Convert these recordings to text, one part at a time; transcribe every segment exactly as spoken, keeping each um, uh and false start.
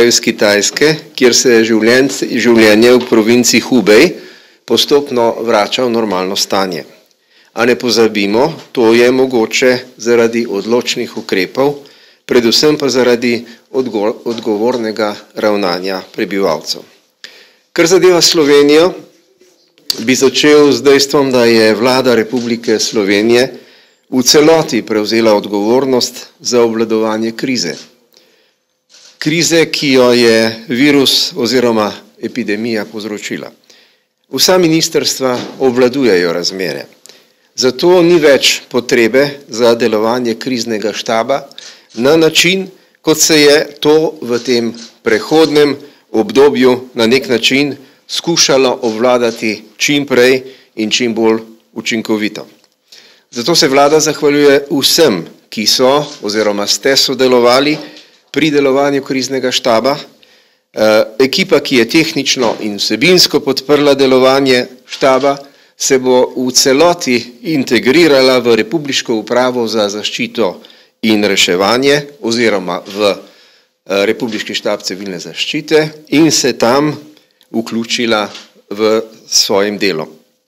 iz Kitajske, kjer se je življenje v provinci Hubei postopno vrača v normalno stanje. A ne pozabimo, to je mogoče zaradi odločnih ukrepov, predvsem pa zaradi odgovornega ravnanja prebivalcev. Kar zadeva Slovenijo, bi začel z dejstvom, da je vlada Republike Slovenije v celoti prevzela odgovornost za obvladovanje krize. Krize, ki jo je virus oziroma epidemija povzročila. Vsa ministrstva obvladujejo razmere. Zato ni več potrebe za delovanje kriznega štaba na način, kot se je to v tem prehodnem obdobju na nek način skušalo obvladati čim prej in čim bolj učinkovito. Zato se vlada zahvaljuje vsem, ki so oziroma ste sodelovali pri delovanju kriznega štaba, ekipa, ki je tehnično in vsebinsko podprla delovanje štaba, se bo v celoti integrirala v Republiško upravo za zaščito in reševanje oziroma v Republiški štab civilne zaščite in se tam vključila v svojim delom.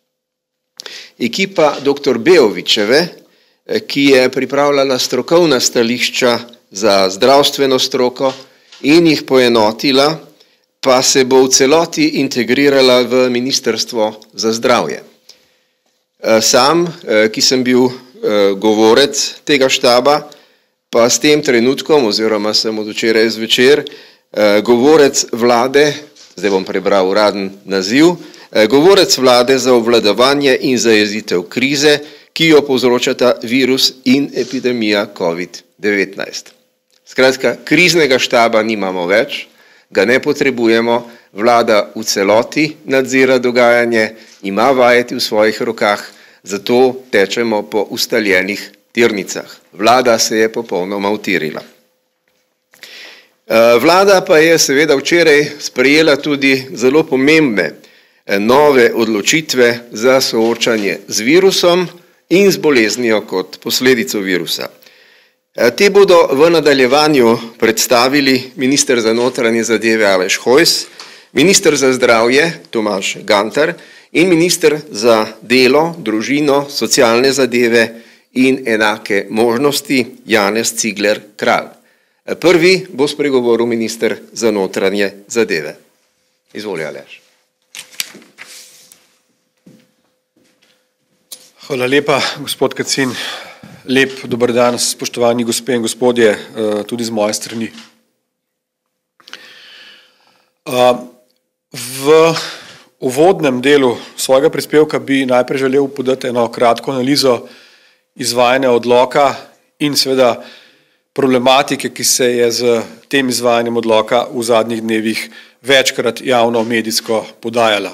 Ekipa doktor Beovićeve, ki je pripravljala strokovna stališča za zdravstveno stroko in jih poenotila, pa se bo v celoti integrirala v Ministrstvo za zdravje. Sam, ki sem bil govorec tega štaba, pa s tem trenutkom, oziroma sem od včeraj zvečer, govorec vlade, zdaj bom prebral uraden naziv, govorec vlade za obvladovanje in zajezitev krize, ki jo povzročata virus in epidemija covid devetnajst. Skratka, kriznega štaba nimamo več, ga ne potrebujemo, vlada v celoti nadzira dogajanje, ima vajeti v svojih rokah, zato tečemo po ustaljenih tirnicah. Vlada se je popolnoma utirila. Vlada pa je seveda včeraj sprejela tudi zelo pomembne nove odločitve za soočanje z virusom in z boleznijo kot posledico virusa. Te bodo v nadaljevanju predstavili minister za notranje zadeve Aleš Hojs, minister za zdravje Tomaž Gantar in minister za delo, družino, socialne zadeve in enake možnosti Janez Cigler Kralj. Prvi bo spregovoril minister za notranje zadeve. Izvoli, Aleš. Hvala lepa, gospod Kacin. Lep dober dan, spoštovani gospe in gospodje, tudi z moje strani. V uvodnem delu svojega prispevka bi najprej želel podati eno kratko analizo izvajanja odloka in seveda problematike, ki se je z tem izvajanjem odloka v zadnjih dnevih večkrat javno medijsko podajala.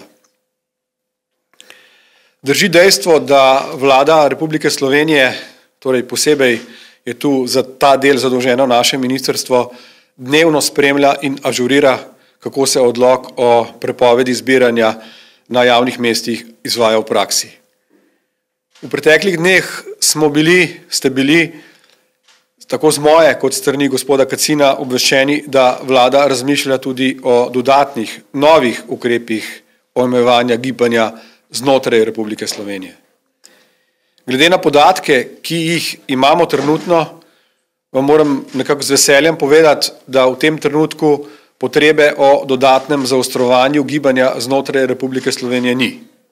Drži dejstvo, da vlada Republike Slovenije, torej posebej je tu za ta del zadolženo naše ministrstvo, dnevno spremlja in ažurira, kako se odlok o prepovedi zbiranja na javnih mestih izvaja v praksi. V preteklih dneh smo bili, ste bili, tako z moje kot strani gospoda Kacina obveščeni, da vlada razmišlja tudi o dodatnih, novih ukrepih omejevanja gibanja znotraj Republike Slovenije. Glede na podatke, ki jih imamo trenutno, vam moram nekako z veseljem povedati, da v tem trenutku potrebe o dodatnem zaostrovanju gibanja znotraj Republike Slovenije ni.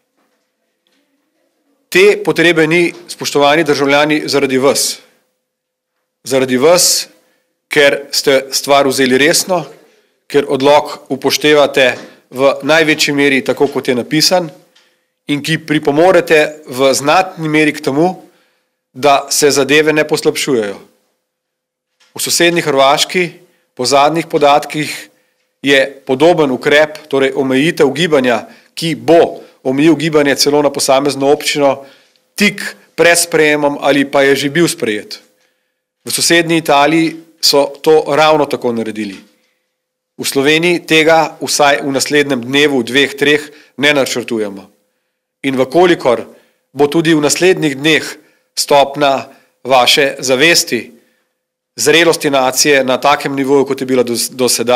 Te potrebe ni, spoštovani državljani, zaradi vas. Zaradi vas, ker ste stvar vzeli resno, ker odlok upoštevate v največji meri tako, kot je napisan, in ki pripomorete v znatni meri k temu, da se zadeve ne poslabšujejo. V sosednji Hrvaški po zadnjih podatkih je podoben ukrep, torej omejitev gibanja, ki bo omejil gibanje celo na posamezno občino, tik pred sprejemom ali pa je že bil sprejet. V sosednji Italiji so to ravno tako naredili. V Sloveniji tega vsaj v naslednjem dnevu, dveh, treh ne načrtujemo. In vkolikor bo tudi v naslednjih dneh stopna vaše zavesti, zrelosti nacije na takem nivoju, kot je bila do, do sedaj,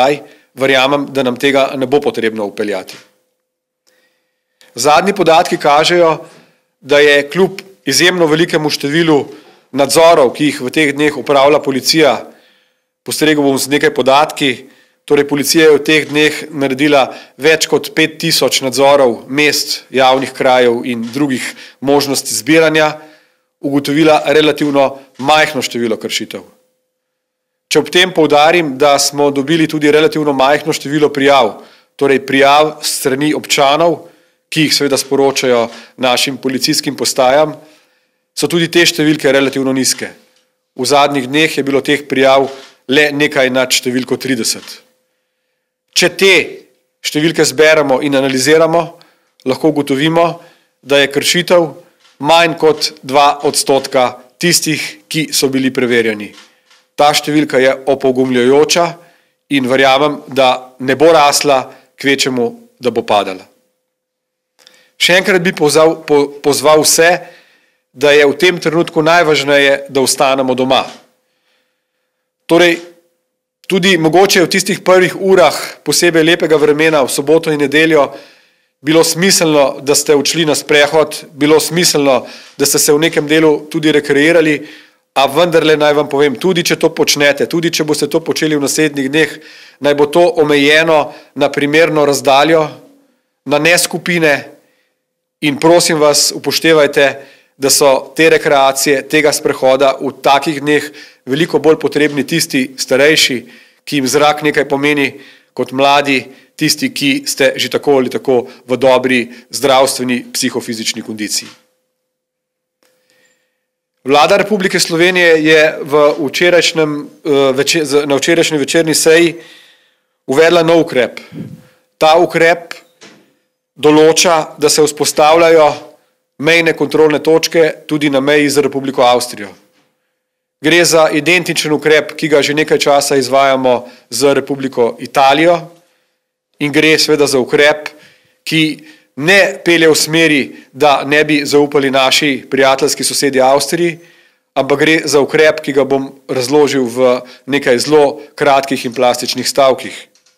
verjamem, da nam tega ne bo potrebno upeljati. Zadnji podatki kažejo, da je kljub izjemno velikemu številu nadzorov, ki jih v teh dneh upravlja policija, postregel bom z nekaj podatki, torej policija je v teh dneh naredila več kot pet tisoč nadzorov mest, javnih krajev in drugih možnosti zbiranja, ugotovila relativno majhno število kršitev. Če ob tem poudarim, da smo dobili tudi relativno majhno število prijav, torej prijav strani občanov, ki jih seveda sporočajo našim policijskim postajam, so tudi te številke relativno nizke. V zadnjih dneh je bilo teh prijav le nekaj nad številko trideset. Če te številke zberemo in analiziramo, lahko ugotovimo, da je kršitev manj kot dva odstotka tistih, ki so bili preverjeni. Ta številka je opogumljajoča in verjamem, da ne bo rasla, kvečemu, da bo padala. Še enkrat bi pozval, po, pozval vse, da je v tem trenutku najvažneje, da ostanemo doma. Torej, tudi mogoče v tistih prvih urah posebej lepega vremena v soboto in nedeljo bilo smiselno, da ste odšli na sprehod, bilo smiselno, da ste se v nekem delu tudi rekreirali, a vendarle naj vam povem, tudi če to počnete, tudi če boste to počeli v naslednjih dneh, naj bo to omejeno na primerno razdaljo, na ne skupine in prosim vas, upoštevajte, da so te rekreacije, tega sprehoda v takih dneh veliko bolj potrebni tisti starejši, ki jim zrak nekaj pomeni, kot mladi, tisti, ki ste že tako ali tako v dobri zdravstveni psihofizični kondiciji. Vlada Republike Slovenije je v včerajšnjem, na včerajšnji večerni seji uvedla nov ukrep. Ta ukrep določa, da se vzpostavljajo mejne kontrolne točke tudi na meji z Republiko Avstrijo. Gre za identičen ukrep, ki ga že nekaj časa izvajamo z Republiko Italijo in gre seveda za ukrep, ki ne pelje v smeri, da ne bi zaupali naši prijateljski sosedi Avstriji, ampak gre za ukrep, ki ga bom razložil v nekaj zelo kratkih in plastičnih stavkih.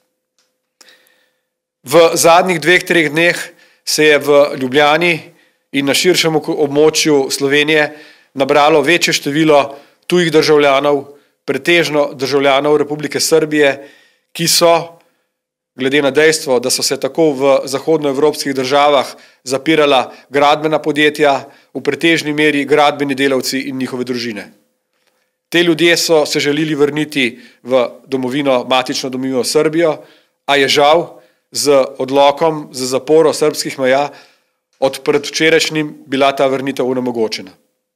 V zadnjih dveh, treh dneh se je v Ljubljani in na širšem območju Slovenije nabralo večje število tujih državljanov, pretežno državljanov Republike Srbije, ki so, glede na dejstvo, da so se tako v zahodnoevropskih državah zapirala gradbena podjetja, v pretežni meri gradbeni delavci in njihove družine. Te ljudje so se želeli vrniti v domovino, matično domovino Srbijo, a je žal z odlokom za zaporo srbskih meja od predvčerajšnjim bila ta vrnitev onemogočena.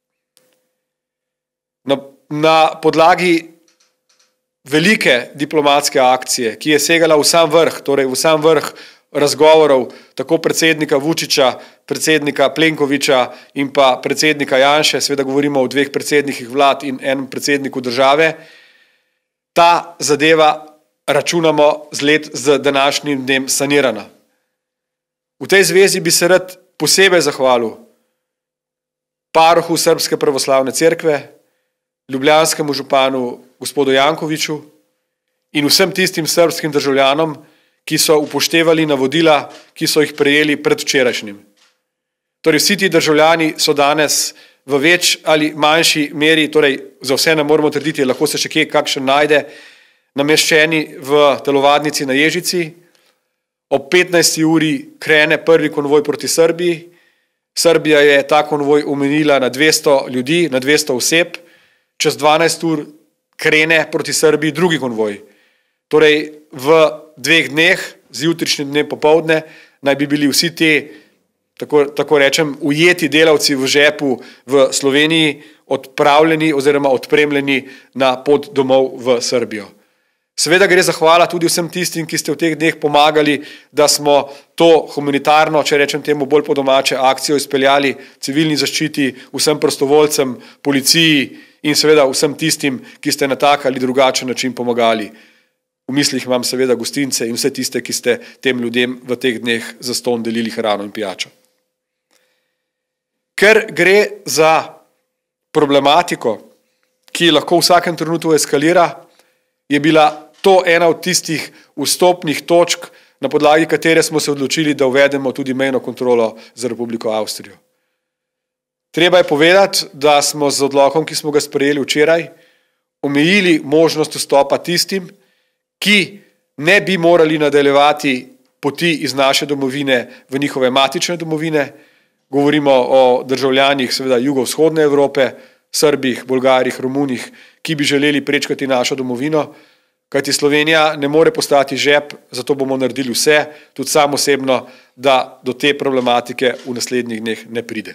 Na, na podlagi velike diplomatske akcije, ki je segala v sam vrh, torej v sam vrh razgovorov tako predsednika Vučića, predsednika Plenkovića in pa predsednika Janše, seveda govorimo o dveh predsednikih vlad in enem predsedniku države, ta zadeva računamo z, let, z današnjim dnem sanirana. V tej zvezi bi se rad posebej zahvalil parohu Srbske pravoslavne cerkve, ljubljanskemu županu gospodu Jankoviću in vsem tistim srbskim državljanom, ki so upoštevali navodila, ki so jih prejeli predvčerajšnjim. Torej vsi ti državljani so danes v več ali manjši meri, torej za vse ne moramo trditi, lahko se še kje kakšen najde, nameščeni v telovadnici na Ježici. Ob petnajsti uri krene prvi konvoj proti Srbiji. Srbija je ta konvoj omenila na dvesto ljudi, na dvesto oseb. Čez dvanajst ur krene proti Srbiji drugi konvoj. Torej v dveh dneh, z jutrišnjim dnem popoldne, naj bi bili vsi te, tako, tako rečem, ujeti delavci v žepu v Sloveniji odpravljeni oziroma odpremljeni na pot domov v Srbijo. Seveda gre zahvala tudi vsem tistim, ki ste v teh dneh pomagali, da smo to humanitarno, če rečem temu bolj po domače, akcijo izpeljali civilni zaščiti, vsem prostovoljcem, policiji in seveda vsem tistim, ki ste na tak ali drugačen način pomagali. V mislih imam seveda gostince in vse tiste, ki ste tem ljudem v teh dneh zastonj delili hrano in pijačo. Ker gre za problematiko, ki lahko v vsakem trenutku eskalira, je bila to ena od tistih vstopnih točk, na podlagi katere smo se odločili, da uvedemo tudi mejno kontrolo za Republiko Avstrijo. Treba je povedati, da smo z odlokom, ki smo ga sprejeli včeraj, omejili možnost vstopa tistim, ki ne bi morali nadaljevati poti iz naše domovine v njihove matične domovine. Govorimo o državljanih seveda jugovzhodne Evrope, Srbih, Bolgarih, Romunih, ki bi želeli prečkati našo domovino, kajti Slovenija ne more postati žep, zato bomo naredili vse, tudi sam osebno, da do te problematike v naslednjih dneh ne pride.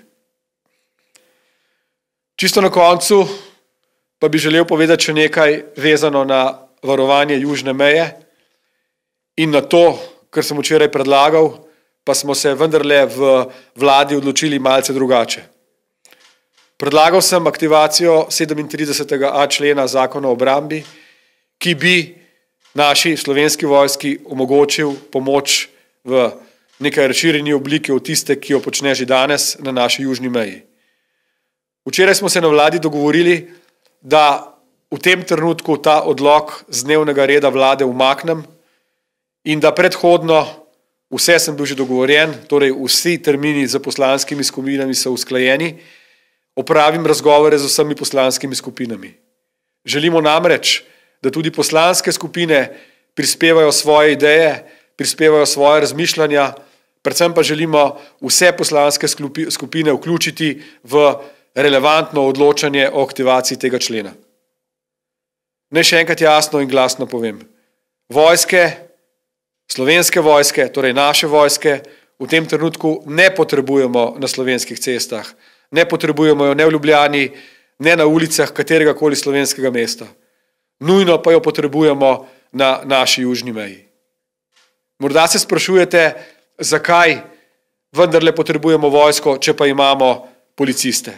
Čisto na koncu pa bi želel povedati še nekaj vezano na varovanje južne meje in na to, kar sem včeraj predlagal, pa smo se vendarle v vladi odločili malce drugače. Predlagal sem aktivacijo sedemintridesetega a člena Zakona o obrambi, ki bi naši slovenski vojski omogočil pomoč v nekaj razširjeni obliki od tiste, ki jo počne že danes na naši južni meji. Včeraj smo se na vladi dogovorili, da v tem trenutku ta odlok z dnevnega reda vlade umaknem in da predhodno, vse sem bil že dogovorjen, torej vsi termini za poslanskimi skupinami so usklajeni, opravim razgovore z vsemi poslanskimi skupinami. Želimo namreč, da tudi poslanske skupine prispevajo svoje ideje, prispevajo svoje razmišljanja, predvsem pa želimo vse poslanske skupine vključiti v relevantno odločanje o aktivaciji tega člena. Naj še enkrat jasno in glasno povem. Vojske, slovenske vojske, torej naše vojske, v tem trenutku ne potrebujemo na slovenskih cestah, ne potrebujemo jo ne v Ljubljani, ne na ulicah kateregakoli slovenskega mesta. Nujno pa jo potrebujemo na naši južni meji. Morda se sprašujete, zakaj vendarle potrebujemo vojsko, če pa imamo policiste.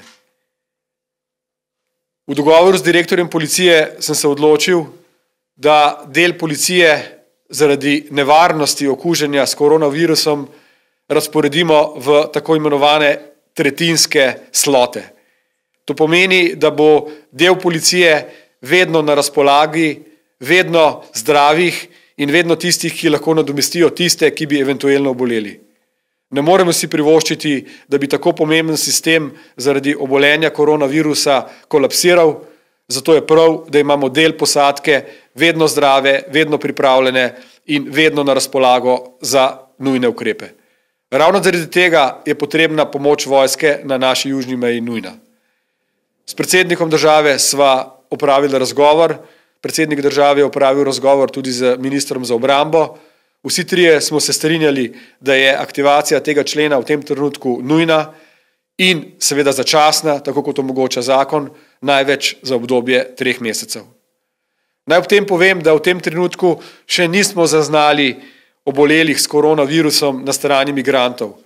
V dogovoru z direktorjem policije sem se odločil, da del policije zaradi nevarnosti okuženja s koronavirusom razporedimo v tako imenovane tretjinske slote. To pomeni, da bo del policije vedno na razpolagi, vedno zdravih in vedno tistih, ki lahko nadomestijo tiste, ki bi eventualno oboleli. Ne moremo si privoščiti, da bi tako pomemben sistem zaradi obolenja koronavirusa kolapsiral, zato je prav, da imamo del posadke vedno zdrave, vedno pripravljene in vedno na razpolago za nujne ukrepe. Ravno zaradi tega je potrebna pomoč vojske na naši južni meji nujna. S predsednikom države sva opravili razgovor, predsednik države je opravil razgovor tudi z ministrom za obrambo. Vsi trije smo se strinjali, da je aktivacija tega člena v tem trenutku nujna in seveda začasna, tako kot omogoča zakon, največ za obdobje treh mesecev. Naj ob tem povem, da v tem trenutku še nismo zaznali obolelih s koronavirusom na strani migrantov.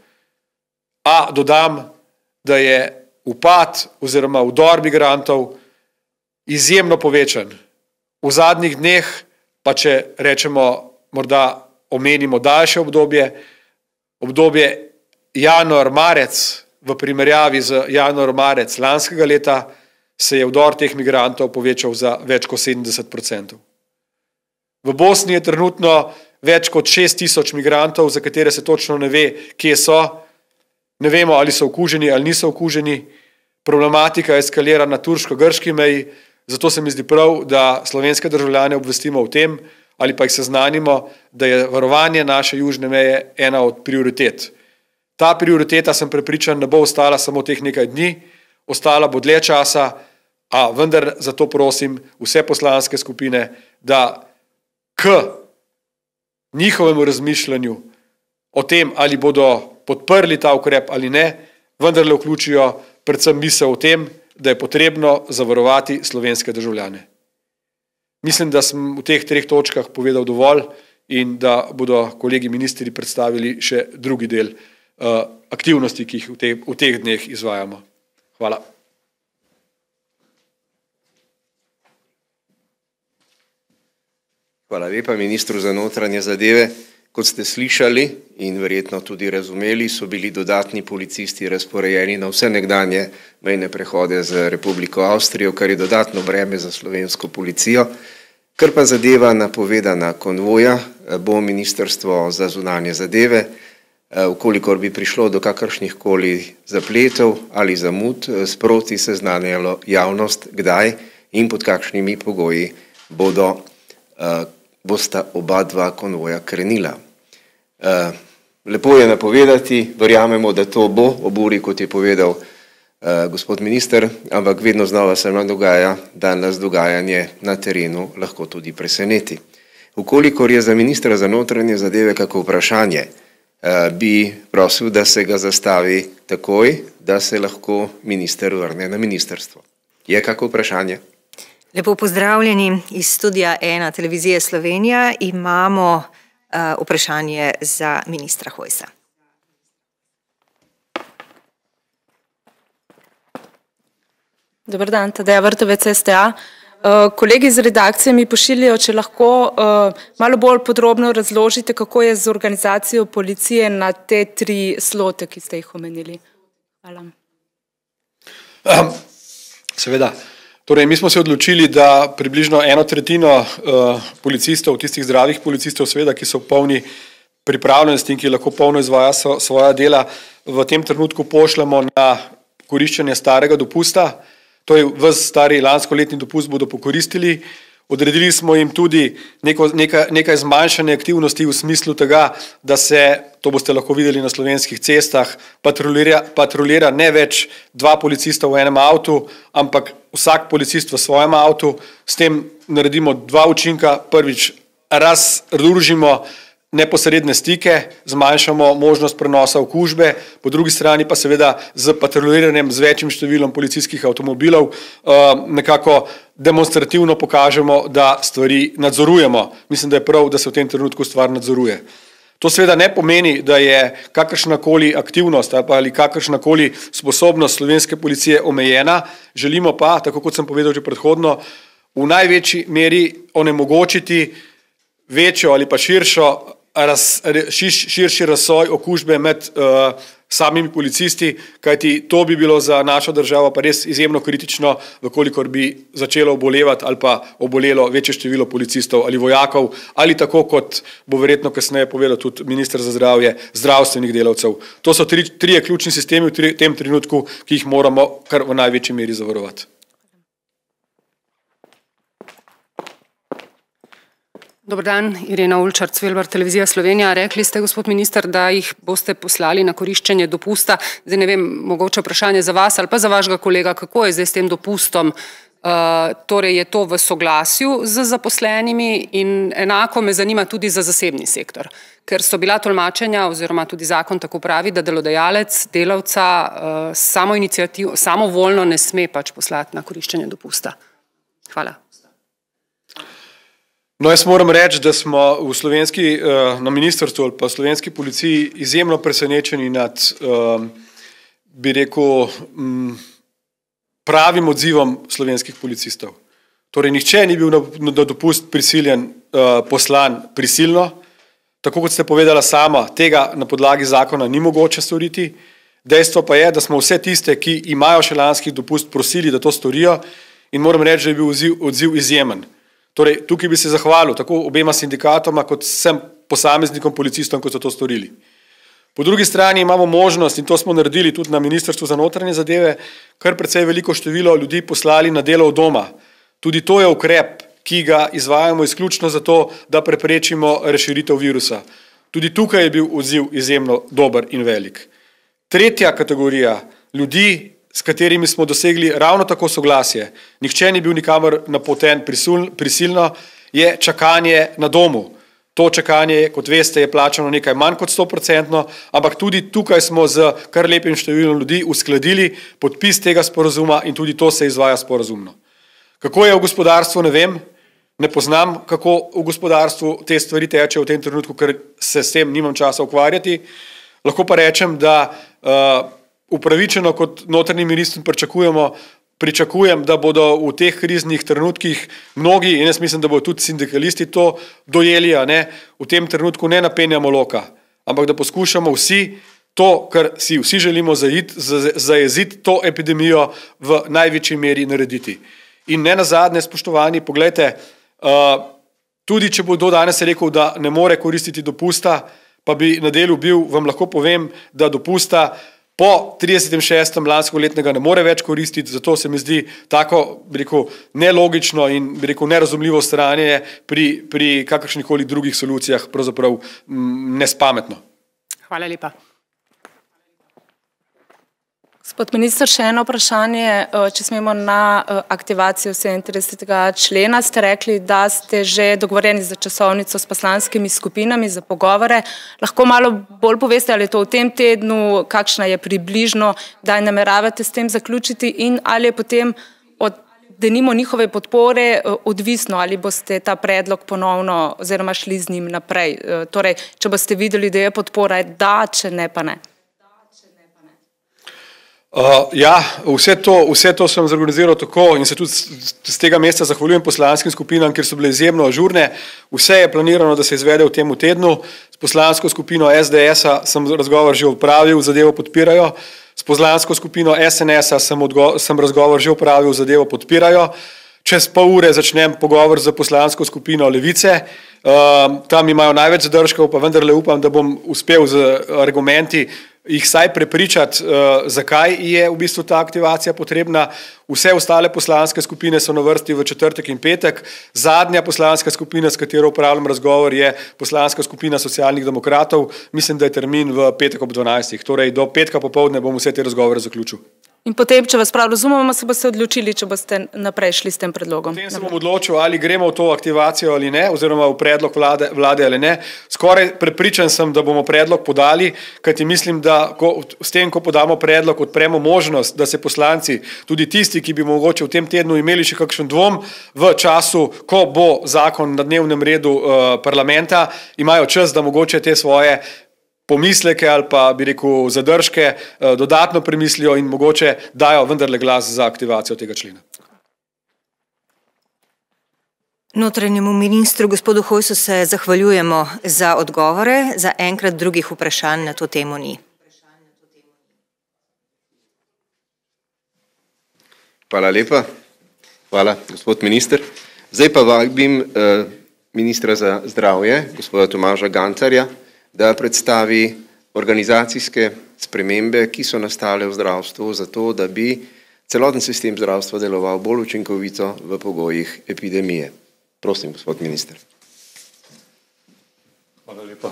A dodam, da je upad oziroma vdor migrantov izjemno povečan. V zadnjih dneh, pa če rečemo morda omenimo daljše obdobje, obdobje januar-marec v primerjavi z januar-marec lanskega leta, se je vdor teh migrantov povečal za več kot sedemdeset procentov. V Bosni je trenutno več kot šest tisoč migrantov, za katere se točno ne ve, kje so, ne vemo, ali so okuženi ali niso okuženi. Problematika eskalira na turško-grški meji, zato se mi zdi prav, da slovenske državljane obvestimo o tem, ali pa jih seznanimo, da je varovanje naše južne meje ena od prioritet. Ta prioriteta, sem prepričan, ne bo ostala samo teh nekaj dni, ostala bo dlje časa, a vendar zato prosim vse poslanske skupine, da k njihovemu razmišljanju o tem, ali bodo podprli ta ukrep ali ne, vendarle vključijo predvsem misel o tem, da je potrebno zavarovati slovenske državljane. Mislim, da sem v teh treh točkah povedal dovolj in da bodo kolegi ministri predstavili še drugi del uh, aktivnosti, ki jih v, te, v teh dneh izvajamo. Hvala. Hvala lepa ministru za notranje zadeve. Kot ste slišali in verjetno tudi razumeli, so bili dodatni policisti razporejeni na vse nekdanje mejne prehode z Republiko Avstrijo, kar je dodatno breme za slovensko policijo. Kar pa zadeva napovedana konvoja, bo Ministrstvo za zunanje zadeve, vkolikor bi prišlo do kakršnih koli zapletov ali zamud, sproti seznanjalo javnost, kdaj in pod kakšnimi pogoji bodo, bosta oba dva konvoja krenila. Lepo je napovedati, verjamemo, da to bo ob uri, kot je povedal gospod minister, ampak vedno znova se nam dogaja, da nas dogajanje na terenu lahko tudi preseneti. Vkolikor je za ministra za notranje zadeve kako vprašanje, bi prosil, da se ga zastavi takoj, da se lahko minister vrne na ministrstvo. Je kako vprašanje? Lepo pozdravljeni iz studia ena Televizije Slovenija. Imamo uh, vprašanje za ministra Hojsa. Dobar dan, Tadeja Vrtovec, S T A. Kolegi iz redakcije mi pošiljajo, če lahko malo bolj podrobno razložite, kako je z organizacijo policije na te tri slote, ki ste jih omenili. Hvala. Um, seveda. Torej, mi smo se odločili, da približno eno tretjino uh, policistov, tistih zdravih policistov, seveda, ki so v polni pripravljenosti in ki lahko polno izvaja so, svoja dela, v tem trenutku pošljemo na koriščenje starega dopusta. To je ves stari lanskoletni dopust bodo pokoristili. Odredili smo jim tudi neko, neka, nekaj zmanjšane aktivnosti v smislu tega, da se, to boste lahko videli na slovenskih cestah, patrulira, patrulira ne več dva policista v enem avtu, ampak vsak policist v svojem avtu. S tem naredimo dva učinka. Prvič, razružimo neposredne stike, zmanjšamo možnost prenosa okužbe, po drugi strani pa seveda z patruliranjem z večjim številom policijskih avtomobilov nekako demonstrativno pokažemo, da stvari nadzorujemo. Mislim, da je prav, da se v tem trenutku stvar nadzoruje. To seveda ne pomeni, da je kakršnakoli aktivnost ali kakršnakoli sposobnost slovenske policije omejena, želimo pa, tako kot sem povedal že predhodno, v največji meri onemogočiti večjo ali pa širšo Raz, širši razsoj okužbe med uh, samimi policisti, kajti to bi bilo za našo državo pa res izjemno kritično, vkolikor bi začelo obolevati ali pa obolelo večje število policistov ali vojakov, ali tako kot bo verjetno kasneje povedal tudi minister za zdravje, zdravstvenih delavcev. To so tri, trije ključni sistemi v tri, tem trenutku, ki jih moramo kar v največji meri zavarovati. Dobar dan, Irena Ulčar, Cvelbar, Televizija Slovenija. Rekli ste, gospod minister, da jih boste poslali na koriščenje dopusta. Zdaj ne vem, mogoče vprašanje za vas ali pa za vašega kolega, kako je zdaj s tem dopustom? Uh, torej je to v soglasju z zaposlenimi in enako me zanima tudi za zasebni sektor, ker so bila tolmačenja oziroma tudi zakon tako pravi, da delodajalec delavca uh, samo iniciativ, samovoljno ne sme pač poslati na koriščenje dopusta. Hvala. No, jaz moram reči, da smo v slovenski, na ministrstvu ali pa slovenski policiji izjemno presenečeni nad, bi rekel, pravim odzivom slovenskih policistov. Torej, nihče ni bil na dopust prisiljen, poslan prisilno. Tako kot ste povedala sama, tega na podlagi zakona ni mogoče storiti. Dejstvo pa je, da smo vse tiste, ki imajo še lanski dopust, prosili, da to storijo in moram reči, da je bil odziv, odziv izjemen. Torej, tukaj bi se zahvalil tako obema sindikatoma, kot vsem posameznikom policistom, kot so to storili. Po drugi strani imamo možnost, in to smo naredili tudi na Ministrstvu za notranje zadeve, kar precej veliko število ljudi poslali na delo od doma. Tudi to je ukrep, ki ga izvajamo izključno zato, da preprečimo razširitev virusa. Tudi tukaj je bil odziv izjemno dober in velik. Tretja kategorija ljudi, s katerimi smo dosegli ravno tako soglasje, nihče ni bil nikamor napoten prisilno, je čakanje na domu. To čakanje, kot veste, je plačano nekaj manj kot sto procentno, ampak tudi tukaj smo z kar lepim številom ljudi uskladili podpis tega sporazuma in tudi to se izvaja sporazumno. Kako je v gospodarstvu, ne vem, ne poznam, kako v gospodarstvu te stvari tečejo v tem trenutku, ker se s tem nimam časa ukvarjati. Lahko pa rečem, da uh, upravičeno kot notranji minister pričakujemo, pričakujem, da bodo v teh kriznih trenutkih mnogi, in jaz mislim, da bodo tudi sindikalisti to dojeli, a ne, v tem trenutku ne napenjamo loka, ampak da poskušamo vsi to, kar si vsi želimo zajeziti, to epidemijo v največji meri narediti. In ne nazadnje, spoštovani, poglejte, uh, tudi če bo do danes rekel, da ne more koristiti dopusta, pa bi na delu bil, vam lahko povem, da dopusta po tridesetem šestem lanskega letnega ne more več koristiti, zato se mi zdi tako, bi rekel, nelogično in bi rekel, nerazumljivo stanje pri, pri kakršnikoli drugih solucijah pravzaprav m, nespametno. Hvala lepa. Gospod minister, še eno vprašanje, če smemo na aktivacijo sedemintridesetega člena. Ste rekli, da ste že dogovorjeni za časovnico s poslanskimi skupinami za pogovore. Lahko malo bolj poveste, ali je to v tem tednu, kakšna je približno, kdaj nameravate s tem zaključiti in ali je potem od denimo njihove podpore odvisno, ali boste ta predlog ponovno oziroma šli z njim naprej. Torej, če boste videli, da je podpora, da, če ne, pa ne. Uh, ja, vse to, vse to sem zorganiziral tako in se tudi z tega mesta zahvaljujem poslanskim skupinam, ker so bile izjemno ažurne. Vse je planirano, da se izvede v tem tednu. S poslansko skupino S D S-a sem razgovor že opravil, zadevo podpirajo. S poslansko skupino S N S-a sem, sem razgovor že opravil, zadevo podpirajo. Čez pol ure začnem pogovor z poslansko skupino Levice. Uh, tam imajo največ zadržkov, pa vendarle upam, da bom uspel z argumenti jih saj prepričati, uh, zakaj je v bistvu ta aktivacija potrebna. Vse ostale poslanske skupine so na vrsti v četrtek in petek. Zadnja poslanska skupina, s katero upravljam razgovor, je poslanska skupina Socialnih demokratov. Mislim, da je termin v petek ob dvanajstih. Torej, do petka popoldne bom vse te razgovore zaključil. In potem, če vas prav razumemo, se boste odločili, če boste naprej šli s tem predlogom. Potem se bom odločil, ali gremo v to aktivacijo ali ne, oziroma v predlog vlade, vlade ali ne. Skoraj prepričan sem, da bomo predlog podali, kajti mislim, da ko, s tem, ko podamo predlog, odpremo možnost, da se poslanci, tudi tisti, ki bi mogoče v tem tednu imeli še kakšen dvom, v času, ko bo zakon na dnevnem redu uh, parlamenta, imajo čas, da mogoče te svoje pomisleke ali pa, bi rekel, zadržke dodatno premislijo in mogoče dajo vendarle glas za aktivacijo tega člena. Notranjemu ministru, gospodu Hojsu, se zahvaljujemo za odgovore, za enkrat drugih vprašanj na to temo ni. Hvala lepa. Hvala, gospod minister. Zdaj pa vabim eh, ministra za zdravje, gospoda Tomaža Gantarja, da predstavi organizacijske spremembe, ki so nastale v zdravstvu, zato da bi celoten sistem zdravstva deloval bolj učinkovito v pogojih epidemije. Prosim, gospod minister. Hvala lepa.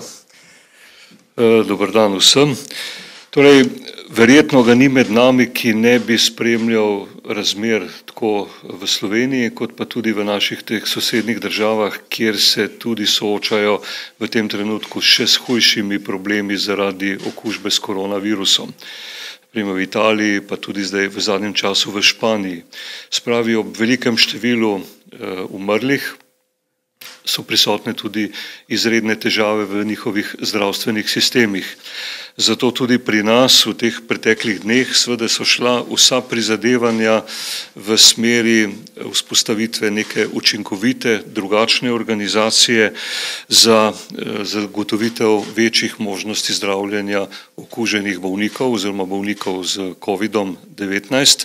Dober dan vsem. Torej, verjetno ga ni med nami, ki ne bi spremljal razmer tako v Sloveniji, kot pa tudi v naših teh sosednjih državah, kjer se tudi soočajo v tem trenutku še s hujšimi problemi zaradi okužbe s koronavirusom. Naprimer v Italiji, pa tudi zdaj v zadnjem času v Španiji. Spravi, ob velikem številu uh, umrlih so prisotne tudi izredne težave v njihovih zdravstvenih sistemih. Zato tudi pri nas v teh preteklih dneh seveda so šla vsa prizadevanja v smeri vzpostavitve neke učinkovite, drugačne organizacije za zagotovitev večjih možnosti zdravljenja okuženih bolnikov oziroma bolnikov z kovidom devetnajst.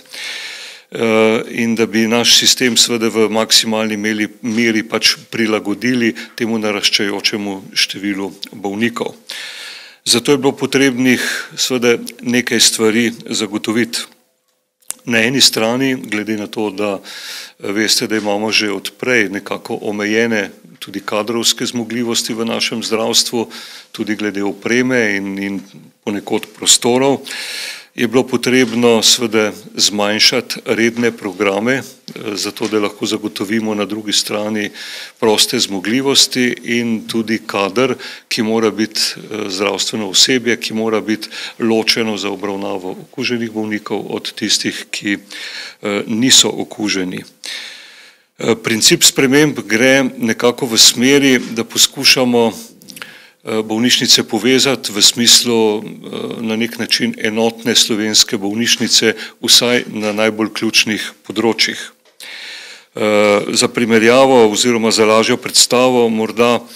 In da bi naš sistem seveda v maksimalni meri, meri pač prilagodili temu naraščajočemu številu bolnikov. Zato je bilo potrebnih seveda nekaj stvari zagotoviti. Na eni strani, glede na to, da veste, da imamo že odprej nekako omejene tudi kadrovske zmogljivosti v našem zdravstvu, tudi glede opreme in, in ponekod prostorov, je bilo potrebno seveda zmanjšati redne programe, zato da lahko zagotovimo na drugi strani proste zmogljivosti in tudi kader, ki mora biti zdravstveno osebje, ki mora biti ločeno za obravnavo okuženih bolnikov od tistih, ki niso okuženi. Princip sprememb gre nekako v smeri, da poskušamo bolnišnice povezati v smislu na nek način enotne slovenske bolnišnice, vsaj na najbolj ključnih področjih. Za primerjavo oziroma za lažjo predstavo morda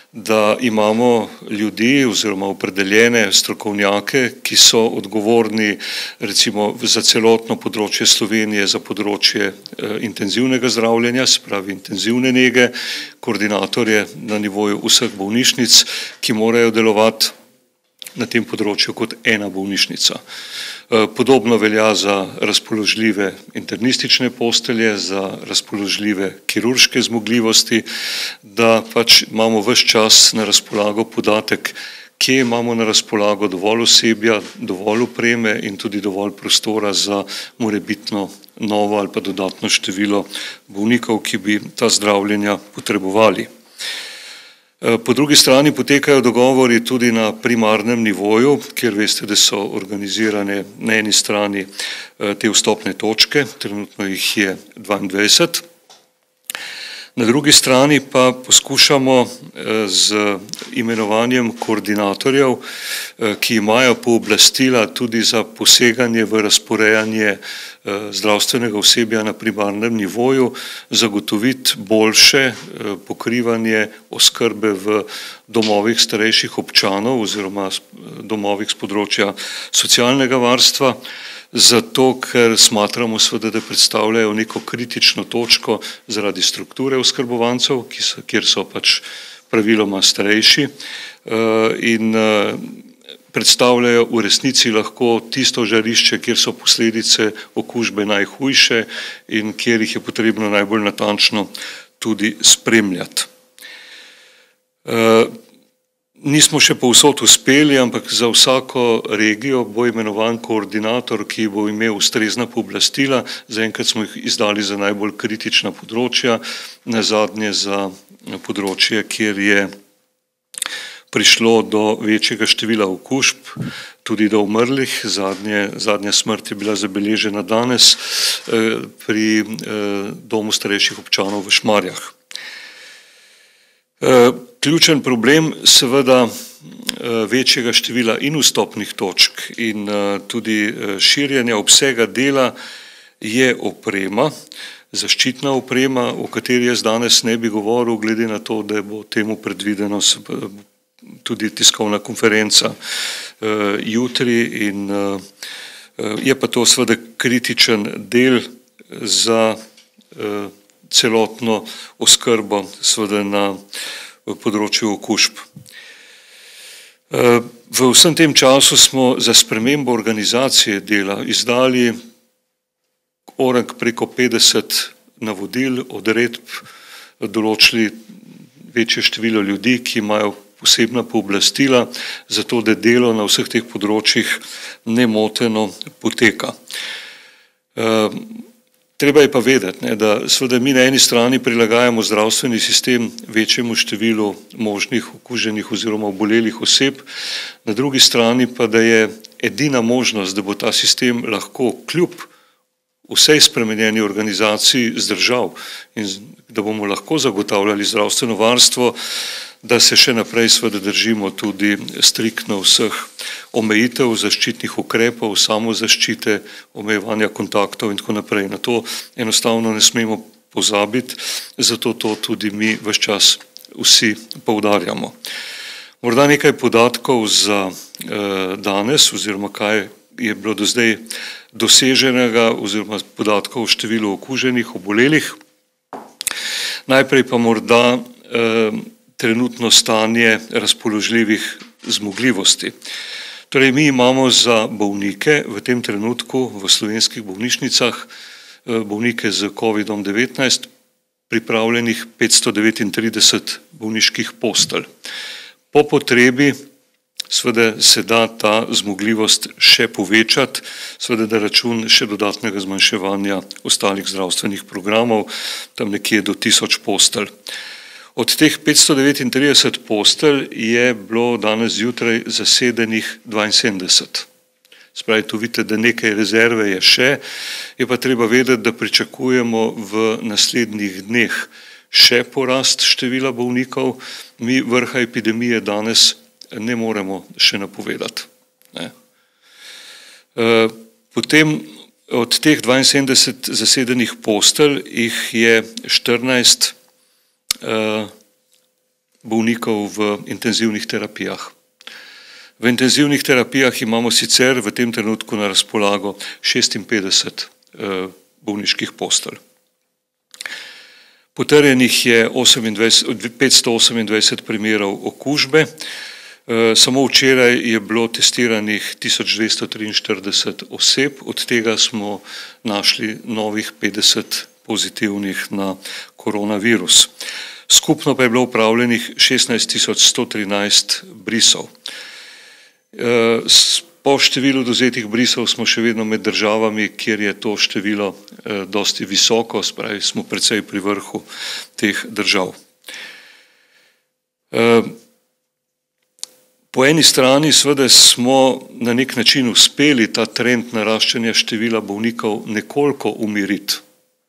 da imamo ljudi oziroma opredeljene strokovnjake, ki so odgovorni recimo za celotno področje Slovenije, za področje intenzivnega zdravljenja, se pravi intenzivne nege, koordinatorje na nivoju vseh bolnišnic, ki morajo delovati na tem področju kot ena bolnišnica. Podobno velja za razpoložljive internistične postelje, za razpoložljive kirurške zmogljivosti, da pač imamo ves čas na razpolago podatek, kje imamo na razpolago dovolj osebja, dovolj opreme in tudi dovolj prostora za morebitno novo ali pa dodatno število bolnikov, ki bi ta zdravljenja potrebovali. Po drugi strani potekajo dogovori tudi na primarnem nivoju, kjer veste, da so organizirane na eni strani te vstopne točke, trenutno jih je dvaindvajset. Na drugi strani pa poskušamo z imenovanjem koordinatorjev, ki imajo pooblastila tudi za poseganje v razporejanje zdravstvenega osebja na primarnem nivoju, zagotoviti boljše pokrivanje oskrbe v domovih starejših občanov oziroma domovih z področja socialnega varstva, zato ker smatramo seveda, da predstavljajo neko kritično točko zaradi strukture oskrbovancev, kjer so pač praviloma starejši in predstavljajo v resnici lahko tisto žarišče, kjer so posledice okužbe najhujše in kjer jih je potrebno najbolj natančno tudi spremljati. Nismo še povsod uspeli, ampak za vsako regijo bo imenovan koordinator, ki bo imel ustrezna pooblastila. Zaenkrat smo jih izdali za najbolj kritična področja, nazadnje za področje, kjer je prišlo do večjega števila okužb, tudi do umrlih. Zadnje, zadnja smrt je bila zabeležena danes pri domu starejših občanov v Šmarjah. Ključen problem seveda večjega števila in vstopnih točk in tudi širjenja obsega dela je oprema, zaščitna oprema, o kateri jaz danes ne bi govoril, glede na to, da bo temu predvideno tudi tiskovna konferenca jutri in je pa to seveda kritičen del za celotno oskrbo seveda na področju okužb. V vsem tem času smo za spremembo organizacije dela izdali oreng preko petdeset navodil, odredb, določili večje število ljudi, ki imajo posebna pooblastila, zato da delo na vseh teh področjih nemoteno poteka. Treba je pa vedeti, ne, da seveda mi na eni strani prilagajamo zdravstveni sistem večjemu številu možnih okuženih oziroma obolelih oseb, na drugi strani pa, da je edina možnost, da bo ta sistem lahko kljub vsej spremenjeni organizaciji zdržal in da bomo lahko zagotavljali zdravstveno varstvo, da se še naprej seveda držimo tudi striktno vseh omejitev, zaščitnih ukrepov, samozaščite, omejevanja kontaktov in tako naprej. Na to enostavno ne smemo pozabiti, zato to tudi mi ves čas vsi poudarjamo. Morda nekaj podatkov za danes oziroma kaj je bilo do zdaj doseženega oziroma podatkov o številu okuženih, obolelih. Najprej pa morda trenutno stanje razpoložljivih zmogljivosti. Torej, mi imamo za bolnike v tem trenutku v slovenskih bolnišnicah, bolnike z kovidom devetnajst, pripravljenih petsto devetintrideset bolniških postelj. Po potrebi seveda se da ta zmogljivost še povečati, seveda da račun še dodatnega zmanjševanja ostalih zdravstvenih programov, tam nekje do tisoč postelj. Od teh petsto devetintrideset postelj je bilo danes zjutraj zasedenih dvainsedemdeset. Spravi, tu vidite, da nekaj rezerve je še, je pa treba vedeti, da pričakujemo v naslednjih dneh še porast števila bolnikov. Mi vrha epidemije danes ne moremo še napovedati. Ne. Potem od teh dvainsedemdeset zasedenih postelj jih je štirinajst bolnikov v intenzivnih terapijah. V intenzivnih terapijah imamo sicer v tem trenutku na razpolago šestinpetdeset bolniških postelj. Potrjenih je petsto osemindvajset primerov okužbe, samo včeraj je bilo testiranih tisoč dvesto triinštirideset oseb, od tega smo našli novih petdeset pozitivnih na koronavirus. Skupno pa je bilo upravljenih šestnajst tisoč sto trinajst brisov. Po številu dozetih brisov smo še vedno med državami, kjer je to število dosti visoko, spravi smo precej pri vrhu teh držav. Po eni strani seveda smo na nek način uspeli ta trend naraščanja števila bolnikov nekoliko umiriti.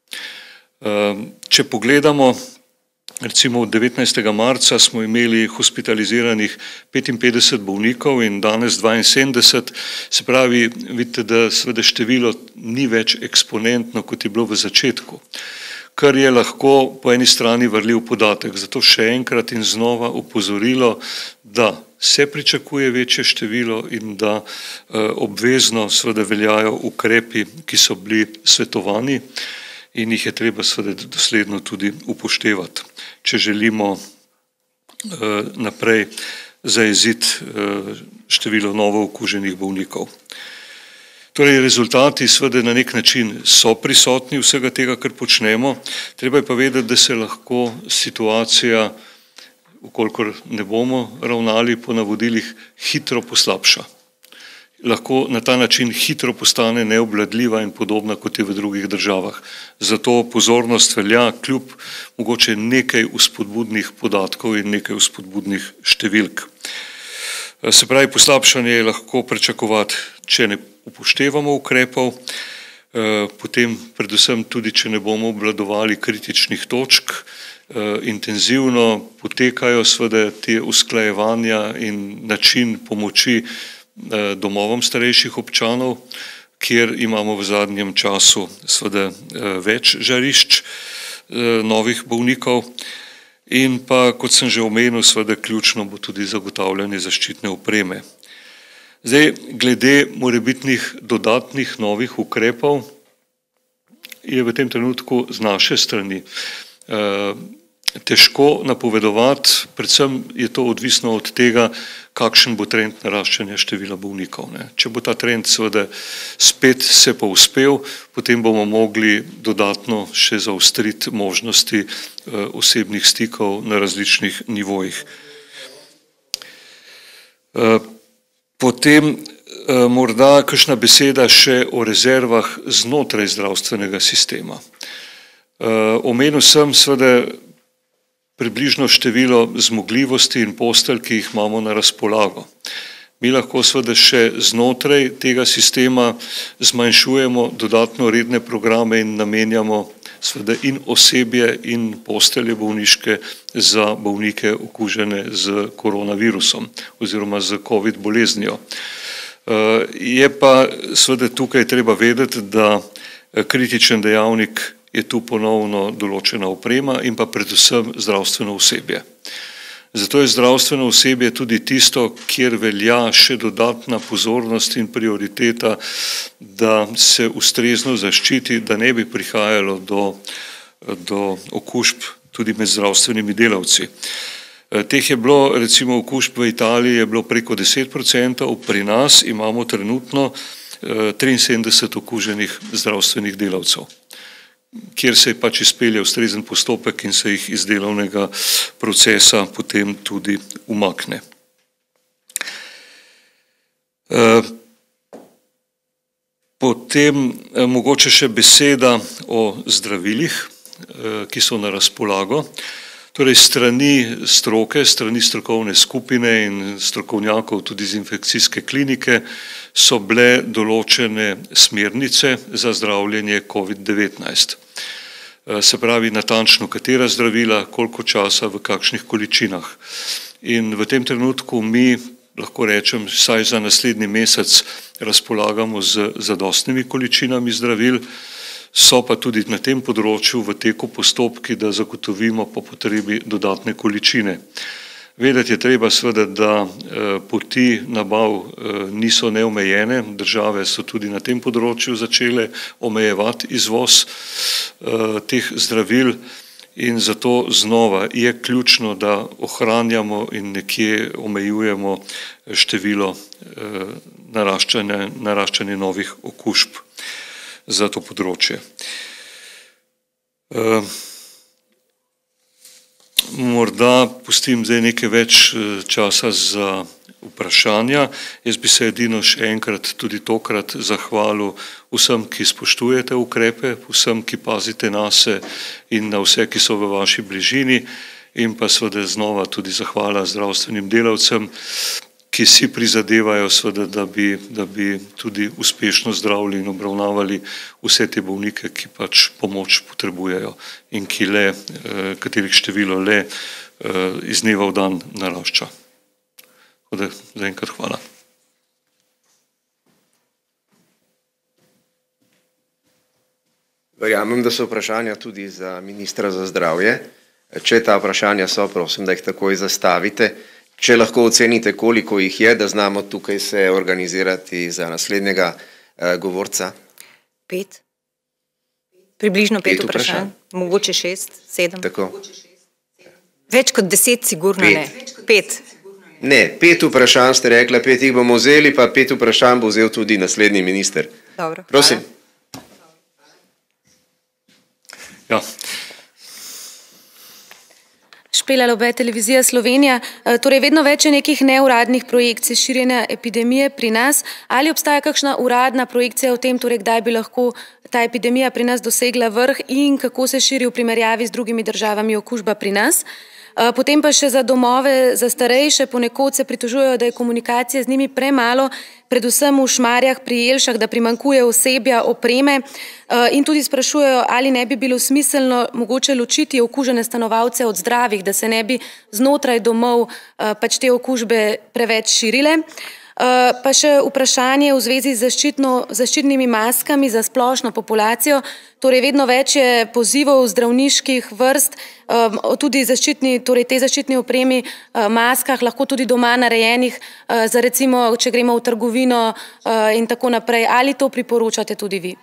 Če pogledamo, recimo od devetnajstega marca smo imeli hospitaliziranih petinpetdeset bolnikov in danes dvainsedemdeset, se pravi, vidite, da seveda število ni več eksponentno, kot je bilo v začetku, kar je lahko po eni strani varljiv podatek. Zato še enkrat in znova opozorilo, da se pričakuje večje število in da obvezno seveda veljajo ukrepi, ki so bili svetovani in jih je treba seveda dosledno tudi upoštevati, če želimo naprej zajeziti število novo okuženih bolnikov. Torej, rezultati seveda na nek način so prisotni vsega tega, kar počnemo, treba je pa vedeti, da se lahko situacija, ukolikor ne bomo ravnali po navodilih, hitro poslabša. Lahko na ta način hitro postane neobvladljiva in podobna, kot je v drugih državah. Zato pozornost velja kljub mogoče nekaj vzpodbudnih podatkov in nekaj vzpodbudnih številk. Se pravi, poslabšanje je lahko pričakovati, če ne upoštevamo ukrepov, potem predvsem tudi, če ne bomo obvladovali kritičnih točk, intenzivno potekajo seveda te usklajevanja in način pomoči domovom starejših občanov, kjer imamo v zadnjem času seveda več žarišč novih bolnikov in pa, kot sem že omenil, seveda ključno bo tudi zagotavljanje zaščitne opreme. Zdaj, glede morebitnih dodatnih novih ukrepov je v tem trenutku z naše strani težko napovedovati, predvsem je to odvisno od tega, kakšen bo trend naraščanja števila bolnikov. Če bo ta trend seveda spet se povzpel, potem bomo mogli dodatno še zaostriti možnosti osebnih stikov na različnih nivojih. Potem morda kakšna beseda še o rezervah znotraj zdravstvenega sistema. Omenil sem seveda približno število zmogljivosti in postelj, ki jih imamo na razpolago. Mi lahko seveda še znotraj tega sistema zmanjšujemo dodatno redne programe in namenjamo seveda in osebje in postelje bolniške za bolnike okužene z koronavirusom oziroma z covid boleznijo. Je pa seveda tukaj treba vedeti, da kritičen dejavnik je tu ponovno določena oprema in pa predvsem zdravstveno osebje. Zato je zdravstveno osebje tudi tisto, kjer velja še dodatna pozornost in prioriteta, da se ustrezno zaščiti, da ne bi prihajalo do, do okužb tudi med zdravstvenimi delavci. Teh je bilo, recimo okužb v Italiji je bilo preko deset procentov, pri nas imamo trenutno triinsedemdeset okuženih zdravstvenih delavcev, kjer se je pač izpeljal ustrezen postopek in se jih iz delovnega procesa potem tudi umakne. Potem mogoče še beseda o zdravilih, ki so na razpolago. Torej strani stroke, strani strokovne skupine in strokovnjakov tudi iz infekcijske klinike so bile določene smernice za zdravljenje covid devetnajst. Se pravi natančno, katera zdravila, koliko časa, v kakšnih količinah. In v tem trenutku mi, lahko rečem, vsaj za naslednji mesec razpolagamo z zadostnimi količinami zdravil. so pa tudi na tem področju v teku postopki, da zagotovimo po potrebi dodatne količine. Vedeti je treba seveda, da poti nabav niso neomejene, države so tudi na tem področju začele omejevati izvoz teh zdravil in zato znova je ključno, da ohranjamo in nekje omejujemo število naraščanja, naraščanja novih okužb za to področje. Morda pustim zdaj nekaj več časa za vprašanja. Jaz bi se edino še enkrat tudi tokrat zahvalil vsem, ki spoštujete ukrepe, vsem, ki pazite nase in na vse, ki so v vaši bližini, in pa seveda znova tudi zahvala zdravstvenim delavcem, ki si prizadevajo seveda, da bi, da bi tudi uspešno zdravili in obravnavali vse te bolnike, ki pač pomoč potrebujejo in ki le, katerih število le iz dneva v dan narašča. Tako da zaenkrat hvala. Verjamem, da so vprašanja tudi za ministra za zdravje. Če ta vprašanja so, prosim, da jih takoj zastavite. Če lahko ocenite, koliko jih je, da znamo tukaj se organizirati za naslednjega uh, govorca. Pet. Približno pet, pet vprašanj. vprašanj. Mogoče šest, sedem. Tako. Več kot deset, sigurno pet. ne. Pet. Ne, pet vprašanj ste rekla, pet jih bomo vzeli, pa pet vprašanj bo vzel tudi naslednji minister. Dobro. Prosim. Ja. Špela Lobe, Televizija Slovenija. Torej, vedno več je nekih neuradnih projekcij širjenja epidemije pri nas. Ali obstaja kakšna uradna projekcija o tem, torej, kdaj bi lahko ta epidemija pri nas dosegla vrh in kako se širi v primerjavi z drugimi državami okužba pri nas? Potem pa še za domove za starejše, ponekod se pritožujejo, da je komunikacija z njimi premalo, predvsem v Šmarjah pri Jelšah, da primanjkuje osebja, opreme in tudi sprašujejo, ali ne bi bilo smiselno mogoče ločiti okužene stanovalce od zdravih, da se ne bi znotraj domov pač te okužbe preveč širile. Pa še vprašanje v zvezi z zaščitno, zaščitnimi maskami za splošno populacijo. Torej, vedno več je pozivov zdravniških vrst, tudi zaščitni, torej te zaščitni opremi, maskah, lahko tudi doma narejenih, za recimo, če gremo v trgovino in tako naprej. Ali to priporočate tudi vi?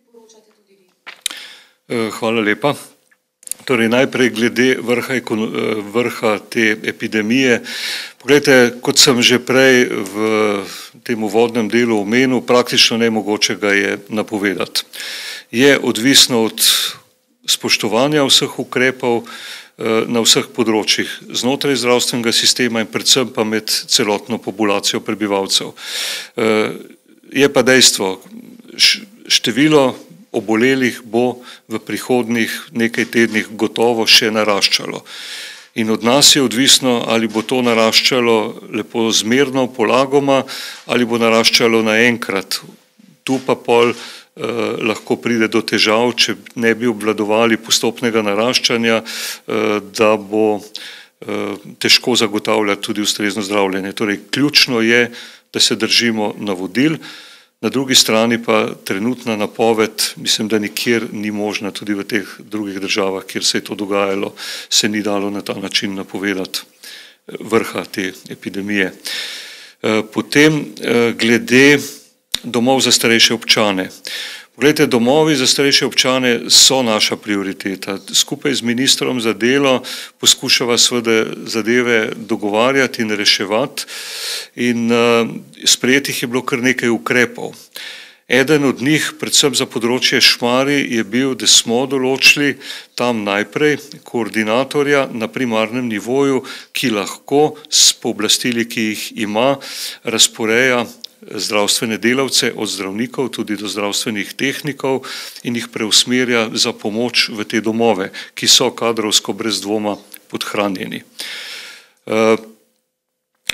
Hvala lepa. Torej, najprej glede vrha, vrha te epidemije. Poglejte, kot sem že prej v tem uvodnem delu omenil, praktično nemogoče ga je napovedati. Je odvisno od spoštovanja vseh ukrepov na vseh področjih znotraj zdravstvenega sistema in predvsem pa med celotno populacijo prebivalcev. Je pa dejstvo, število obolelih bo v prihodnjih nekaj tednih gotovo še naraščalo. In od nas je odvisno, ali bo to naraščalo lepo zmerno, polagoma, ali bo naraščalo naenkrat. Tu pa pol eh, lahko pride do težav, če ne bi obvladovali postopnega naraščanja, eh, da bo eh, težko zagotavljati tudi ustrezno zdravljenje. Torej, ključno je, da se držimo navodil. Na drugi strani pa trenutna napoved, mislim, da nikjer ni možna, tudi v teh drugih državah, kjer se je to dogajalo, se ni dalo na ta način napovedati vrha te epidemije. Potem glede domov za starejše občane. Poglejte, domovi za starejše občane so naša prioriteta. Skupaj z ministrom za delo poskušava seveda zadeve dogovarjati in reševati in uh, sprejetih je bilo kar nekaj ukrepov. Eden od njih, predvsem za področje Šmarij, je bil, da smo določili tam najprej koordinatorja na primarnem nivoju, ki lahko s pooblastili, ki jih ima, razporeja zdravstvene delavce od zdravnikov tudi do zdravstvenih tehnikov in jih preusmerja za pomoč v te domove, ki so kadrovsko brez dvoma podhranjeni.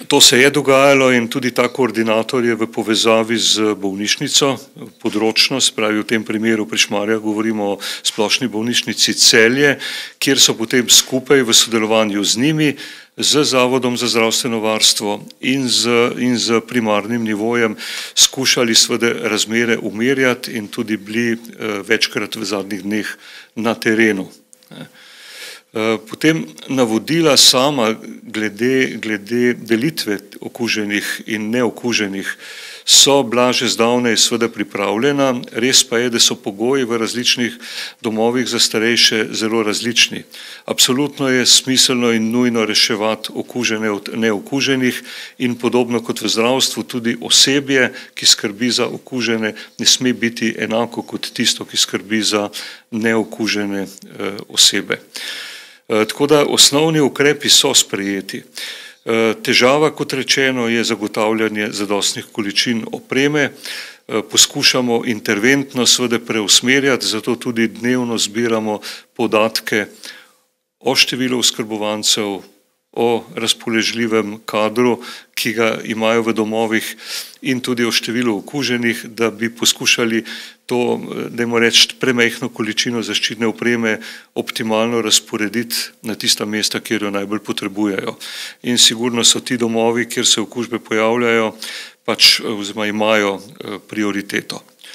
To se je dogajalo in tudi ta koordinator je v povezavi z bolnišnico, področno, spravi v tem primeru pri Šmarjah govorimo o splošni bolnišnici Celje, kjer so potem skupaj v sodelovanju z njimi, z Zavodom za zdravstveno varstvo in z, in z primarnim nivojem skušali svede razmere umirjati in tudi bili eh, večkrat v zadnjih dneh na terenu. Potem navodila sama glede, glede delitve okuženih in neokuženih so bila že zdavnaj seveda pripravljena, res pa je, da so pogoji v različnih domovih za starejše zelo različni. Absolutno je smiselno in nujno reševati okužene od neokuženih in podobno kot v zdravstvu tudi osebje, ki skrbi za okužene, ne sme biti enako kot tisto, ki skrbi za neokužene eh, osebe. Tako da osnovni ukrepi so sprejeti. Težava, kot rečeno, je zagotavljanje zadostnih količin opreme. Poskušamo interventno seveda preusmerjati, zato tudi dnevno zbiramo podatke o številu oskrbovancev, o razpoložljivem kadru, ki ga imajo v domovih in tudi o številu okuženih, da bi poskušali to, dajmo reči, premajhno količino zaščitne opreme optimalno razporediti na tista mesta, kjer jo najbolj potrebujejo. In sigurno so ti domovi, kjer se okužbe pojavljajo, pač oziroma imajo prioriteto.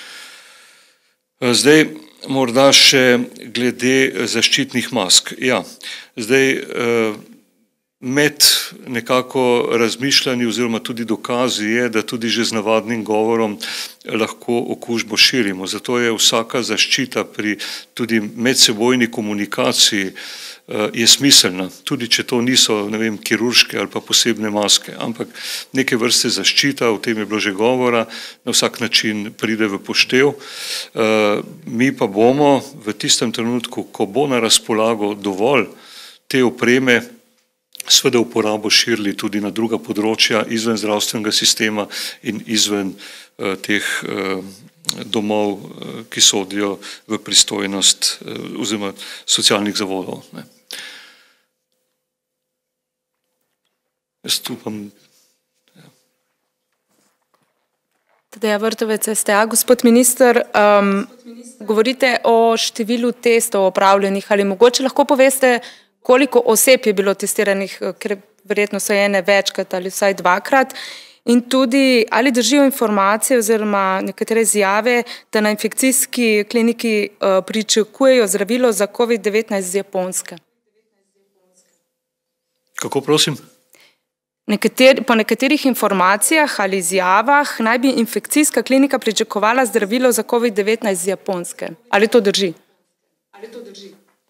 Zdaj, morda še glede zaščitnih mask. Ja, zdaj, med nekako razmišljanji oziroma tudi dokazi je, da tudi že z navadnim govorom lahko okužbo širimo. Zato je vsaka zaščita pri tudi medsebojni komunikaciji je smiselna, tudi če to niso, ne vem, kirurške ali pa posebne maske, ampak neke vrste zaščita, o tem je bilo že govora, na vsak način pride v poštev. Mi pa bomo v tistem trenutku, ko bo na razpolago dovolj te opreme, seveda uporabo širili tudi na druga področja izven zdravstvenega sistema in izven eh, teh eh, domov, eh, ki sodijo v pristojnost eh, oziroma socialnih zavodov. Ne. Jaz upam. Ja. Tadeja Vrtovec, S T A. Gospod minister, um, govorite o številu testov opravljenih, ali mogoče lahko poveste, koliko oseb je bilo testiranih, ker verjetno so ene večkrat ali vsaj dvakrat, in tudi ali držijo informacije oziroma nekatere izjave, da na infekcijski kliniki uh, pričakujejo zdravilo za covid devetnajst z Japonske. Kako prosim? Nekater, po nekaterih informacijah ali izjavah naj bi infekcijska klinika pričakovala zdravilo za covid devetnajst z Japonske. Ali to drži? Ali to drži?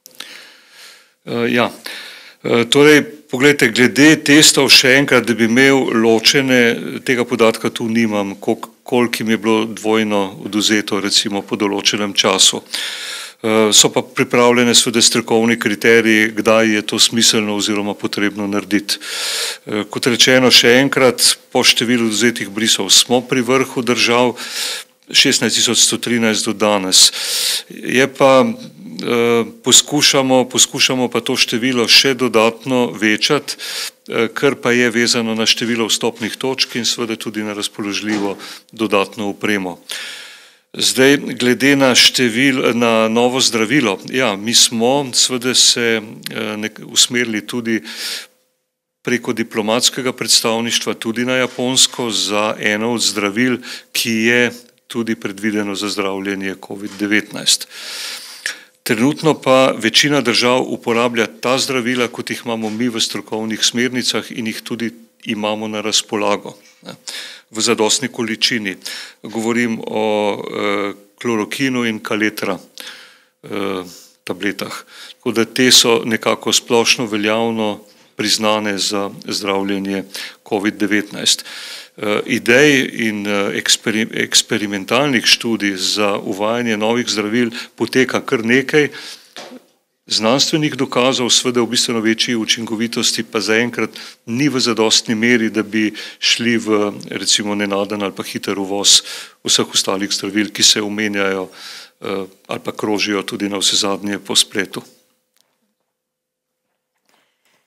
Ja, torej, pogledajte, glede testov še enkrat, da bi imel ločene, tega podatka tu nimam, koliko jim je bilo dvojno oduzeto, recimo, po določenem času. So pa pripravljene seveda strokovni kriteriji, kdaj je to smiselno oziroma potrebno narediti. Kot rečeno, še enkrat, po številu oduzetih brisov smo pri vrhu držav, šestnajst tisoč sto trinajst do danes. Je pa Poskušamo, poskušamo pa to število še dodatno večati, kar pa je vezano na število vstopnih točk in seveda tudi na razpoložljivo dodatno opremo. Zdaj, glede na število, na novo zdravilo, ja, mi smo seveda se usmerili tudi preko diplomatskega predstavništva tudi na Japonsko za eno od zdravil, ki je tudi predvideno za zdravljenje covid devetnajst. Trenutno pa večina držav uporablja ta zdravila, kot jih imamo mi v strokovnih smernicah in jih tudi imamo na razpolago v zadostni količini. Govorim o eh, klorokinu in kaletra eh, tabletah. Tako da te so nekako splošno veljavno priznane za zdravljenje covid devetnajst. Idej in eksperimentalnih študij za uvajanje novih zdravil poteka kar nekaj, znanstvenih dokazov, seveda v bistveno večji učinkovitosti, pa zaenkrat ni v zadostni meri, da bi šli v recimo nenaden ali pa hiter uvoz vseh ostalih zdravil, ki se omenjajo ali pa krožijo tudi na vsezadnje po spletu.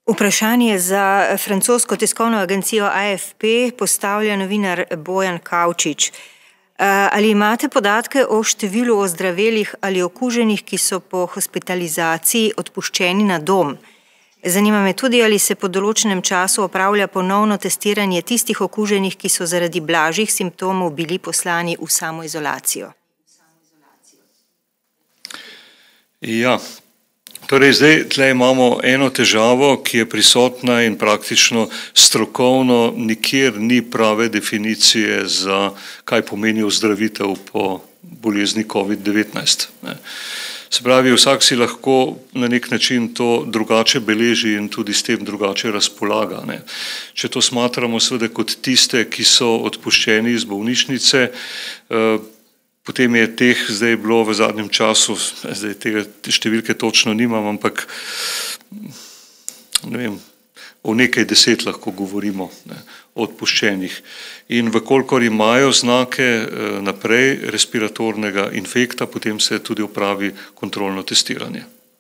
Vprašanje za francosko tiskovno agencijo A F P postavlja novinar Bojan Kavčič. Ali imate podatke o številu ozdravelih ali okuženih, ki so po hospitalizaciji odpuščeni na dom? Zanima me tudi, ali se po določenem času opravlja ponovno testiranje tistih okuženih, ki so zaradi blažjih simptomov bili poslani v samoizolacijo. Ja, torej zdaj tle imamo eno težavo, ki je prisotna in praktično strokovno nikjer ni prave definicije za kaj pomeni ozdravitev po bolezni covid devetnajst. Se pravi, vsak si lahko na nek način to drugače beleži in tudi s tem drugače razpolaga. Ne. Če to smatramo seveda kot tiste, ki so odpuščeni iz bolnišnice, potem je teh zdaj bilo v zadnjem času, zdaj tega številke točno nimam, ampak ne vem, o nekaj deset lahko govorimo, ne, odpuščenih. In vkolikor imajo znake naprej respiratornega infekta, potem se tudi opravi kontrolno testiranje.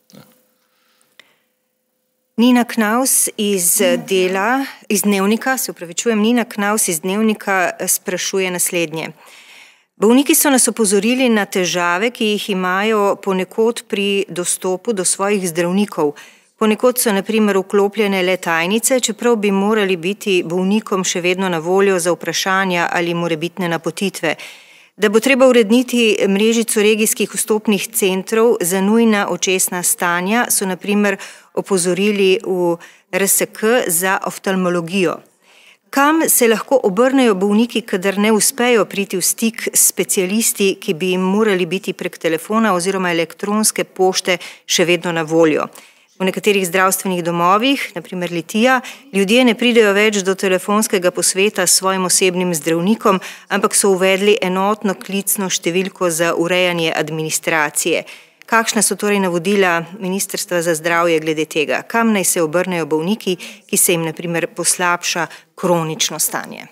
Nina Knavs iz dela, iz Dnevnika, se upravičujem, Nina Knavs iz Dnevnika sprašuje naslednje. Bolniki so nas opozorili na težave, ki jih imajo ponekod pri dostopu do svojih zdravnikov. Ponekod so na primer vklopljene le tajnice, čeprav bi morali biti bolnikom še vedno na voljo za vprašanja ali morebitne napotitve. Da bo treba urediti mrežico regijskih vstopnih centrov za nujna očesna stanja, so na primer opozorili v R S K za oftalmologijo. Kam se lahko obrnejo bolniki, kadar ne uspejo priti v stik s specialisti, ki bi jim morali biti prek telefona oziroma elektronske pošte še vedno na voljo? V nekaterih zdravstvenih domovih, na primer Litija, ljudje ne pridejo več do telefonskega posveta s svojim osebnim zdravnikom, ampak so uvedli enotno klicno številko za urejanje administracije. Kakšna so torej navodila Ministrstva za zdravje glede tega? Kam naj se obrnejo bolniki, ki se jim na primer poslabša kronično stanje?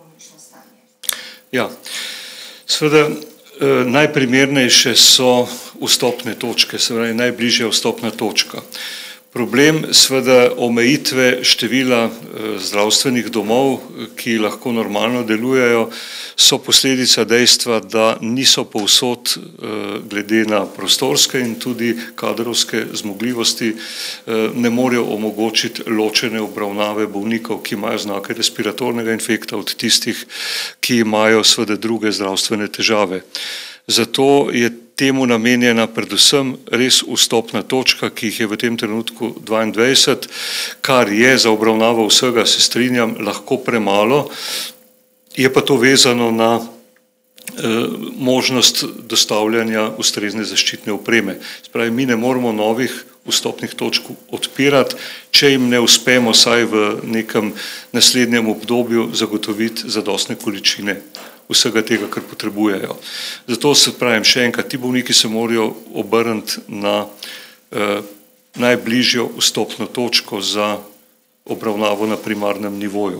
Ja, seveda najprimernejše so vstopne točke, se pravi najbližja vstopna točka. Problem seveda omejitve števila zdravstvenih domov, ki lahko normalno delujejo, so posledica dejstva, da niso povsod glede na prostorske in tudi kadrovske zmogljivosti ne morejo omogočiti ločene obravnave bolnikov, ki imajo znake respiratornega infekta od tistih, ki imajo seveda druge zdravstvene težave. Zato je temu namenjena predvsem res vstopna točka, ki jih je v tem trenutku dvaindvajset, kar je za obravnavo vsega, se strinjam, lahko premalo, je pa to vezano na možnost dostavljanja ustrezne zaščitne opreme. Spravi, mi ne moramo novih vstopnih točk odpirati, če jim ne uspemo saj v nekem naslednjem obdobju zagotoviti zadostne količine vsega tega, kar potrebujejo. Zato se pravim še enkrat, ti bolniki se morajo obrniti na eh, najbližjo vstopno točko za obravnavo na primarnem nivoju.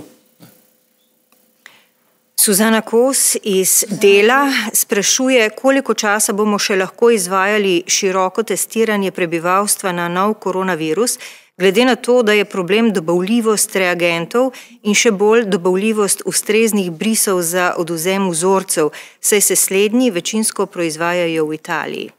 Suzana Kos iz Dela sprašuje, koliko časa bomo še lahko izvajali široko testiranje prebivalstva na nov koronavirus, glede na to, da je problem dobavljivost reagentov in še bolj dobavljivost ustreznih brisov za odvzem vzorcev, saj se slednji večinsko proizvajajo v Italiji.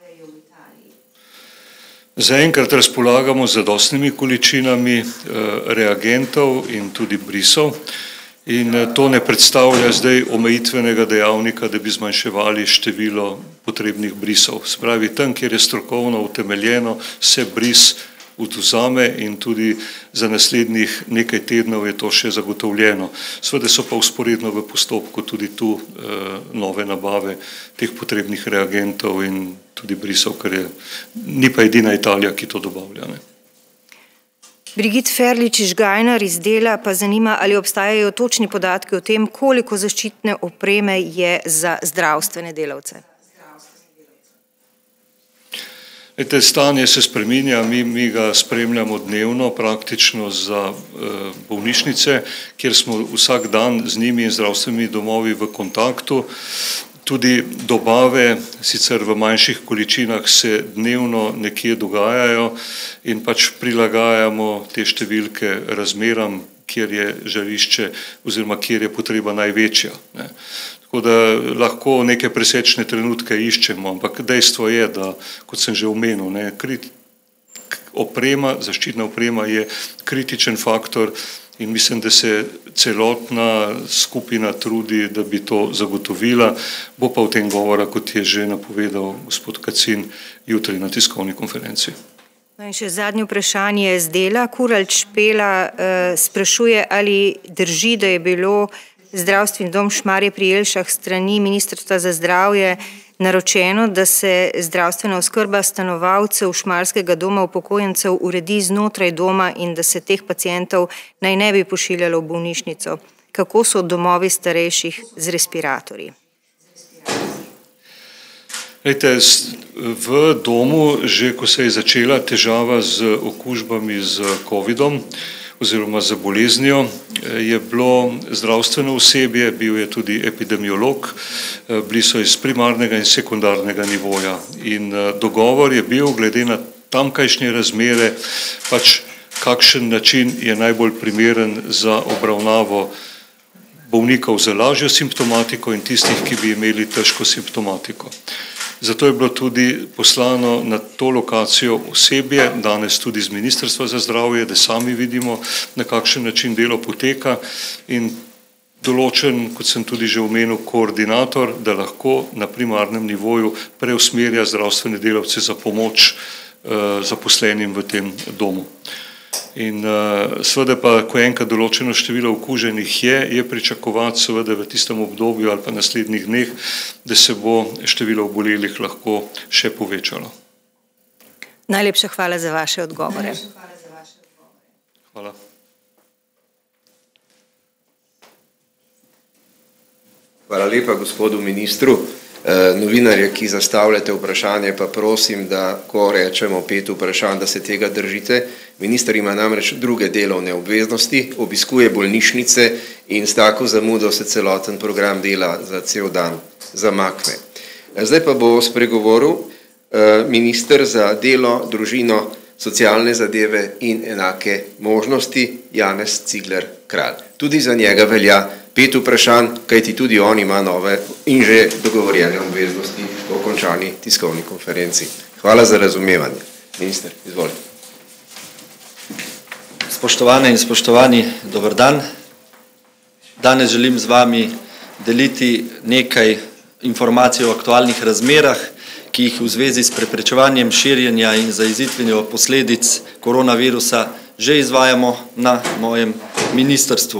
Zaenkrat razpolagamo z zadostnimi količinami reagentov in tudi brisov. In to ne predstavlja zdaj omejitvenega dejavnika, da bi zmanjševali število potrebnih brisov. Se pravi, tam, kjer je strokovno utemeljeno, se bris odvzame in tudi za naslednjih nekaj tednov je to še zagotovljeno. Seveda so pa vzporedno v postopku tudi tu nove nabave teh potrebnih reagentov in tudi brisov, ker je, ni pa edina Italija, ki to dobavlja. Ne? Brigit Ferlič iz Žgajnar iz Dela pa zanima, ali obstajajo točni podatki o tem, koliko zaščitne opreme je za zdravstvene delavce. Ete, stanje se spreminja, mi, mi ga spremljamo dnevno praktično za e, bolnišnice, kjer smo vsak dan z njimi in zdravstvenimi domovi v kontaktu. Tudi dobave, sicer v manjših količinah, se dnevno nekje dogajajo in pač prilagajamo te številke razmeram, kjer je žarišče oziroma kjer je potreba največja. Ne. Tako da lahko neke presečne trenutke iščemo, ampak dejstvo je, da, kot sem že omenil, ne, krit, oprema, zaščitna oprema je kritičen faktor in mislim, da se celotna skupina trudi, da bi to zagotovila. Bo pa o tem govora, kot je že napovedal gospod Kacin, jutri na tiskovni konferenci. No in še zadnje vprašanje z dela. Kuralč Špela uh, sprašuje, ali drži, da je bilo zdravstveni dom Šmarje pri Jelšah strani Ministrstva za zdravje naročeno, da se zdravstvena oskrba stanovalcev Šmarskega doma upokojencev uredi znotraj doma in da se teh pacientov naj ne bi pošiljalo v bolnišnico. Kako so domovi starejših z respiratorji? Lejte, v domu, že ko se je začela težava z okužbami z covidom oziroma z boleznijo, je bilo zdravstveno osebje, bil je tudi epidemiolog, bili so iz primarnega in sekundarnega nivoja. In dogovor je bil, glede na tamkajšnje razmere, pač kakšen način je najbolj primeren za obravnavo bolnikov z lažjo simptomatiko in tistih, ki bi imeli težko simptomatiko. Zato je bilo tudi poslano na to lokacijo osebje, danes tudi z Ministrstva za zdravje, da sami vidimo, na kakšen način delo poteka in določen, kot sem tudi že omenil, koordinator, da lahko na primarnem nivoju preusmerja zdravstvene delavce za pomoč uh, zaposlenim v tem domu. In uh, seveda pa, ko enkrat določeno število okuženih je, je pričakovati seveda v tistem obdobju ali pa naslednjih dneh, da se bo število obolelih lahko še povečalo. Najlepša hvala za vaše odgovore. Hvala. Hvala lepa gospodu ministru. Uh, novinarje, ki zastavljate vprašanje, pa prosim, da ko rečemo pet vprašanj, da se tega držite. Minister ima namreč druge delovne obveznosti, obiskuje bolnišnice in s tako zamudo se celoten program dela za cel dan zamakne. Zdaj pa bo spregovoril uh, minister za delo, družino, socialne zadeve in enake možnosti Janez Cigler Kralj. Tudi za njega velja pet vprašanj, kajti tudi on ima nove in že dogovorjene obveznosti po končani tiskovni konferenci. Hvala za razumevanje. Minister, izvolite. Spoštovane in spoštovani, dober dan. Danes želim z vami deliti nekaj informacij o aktualnih razmerah, ki jih v zvezi s preprečevanjem širjenja in zajezitvenjo posledic koronavirusa že izvajamo na mojem ministrstvu.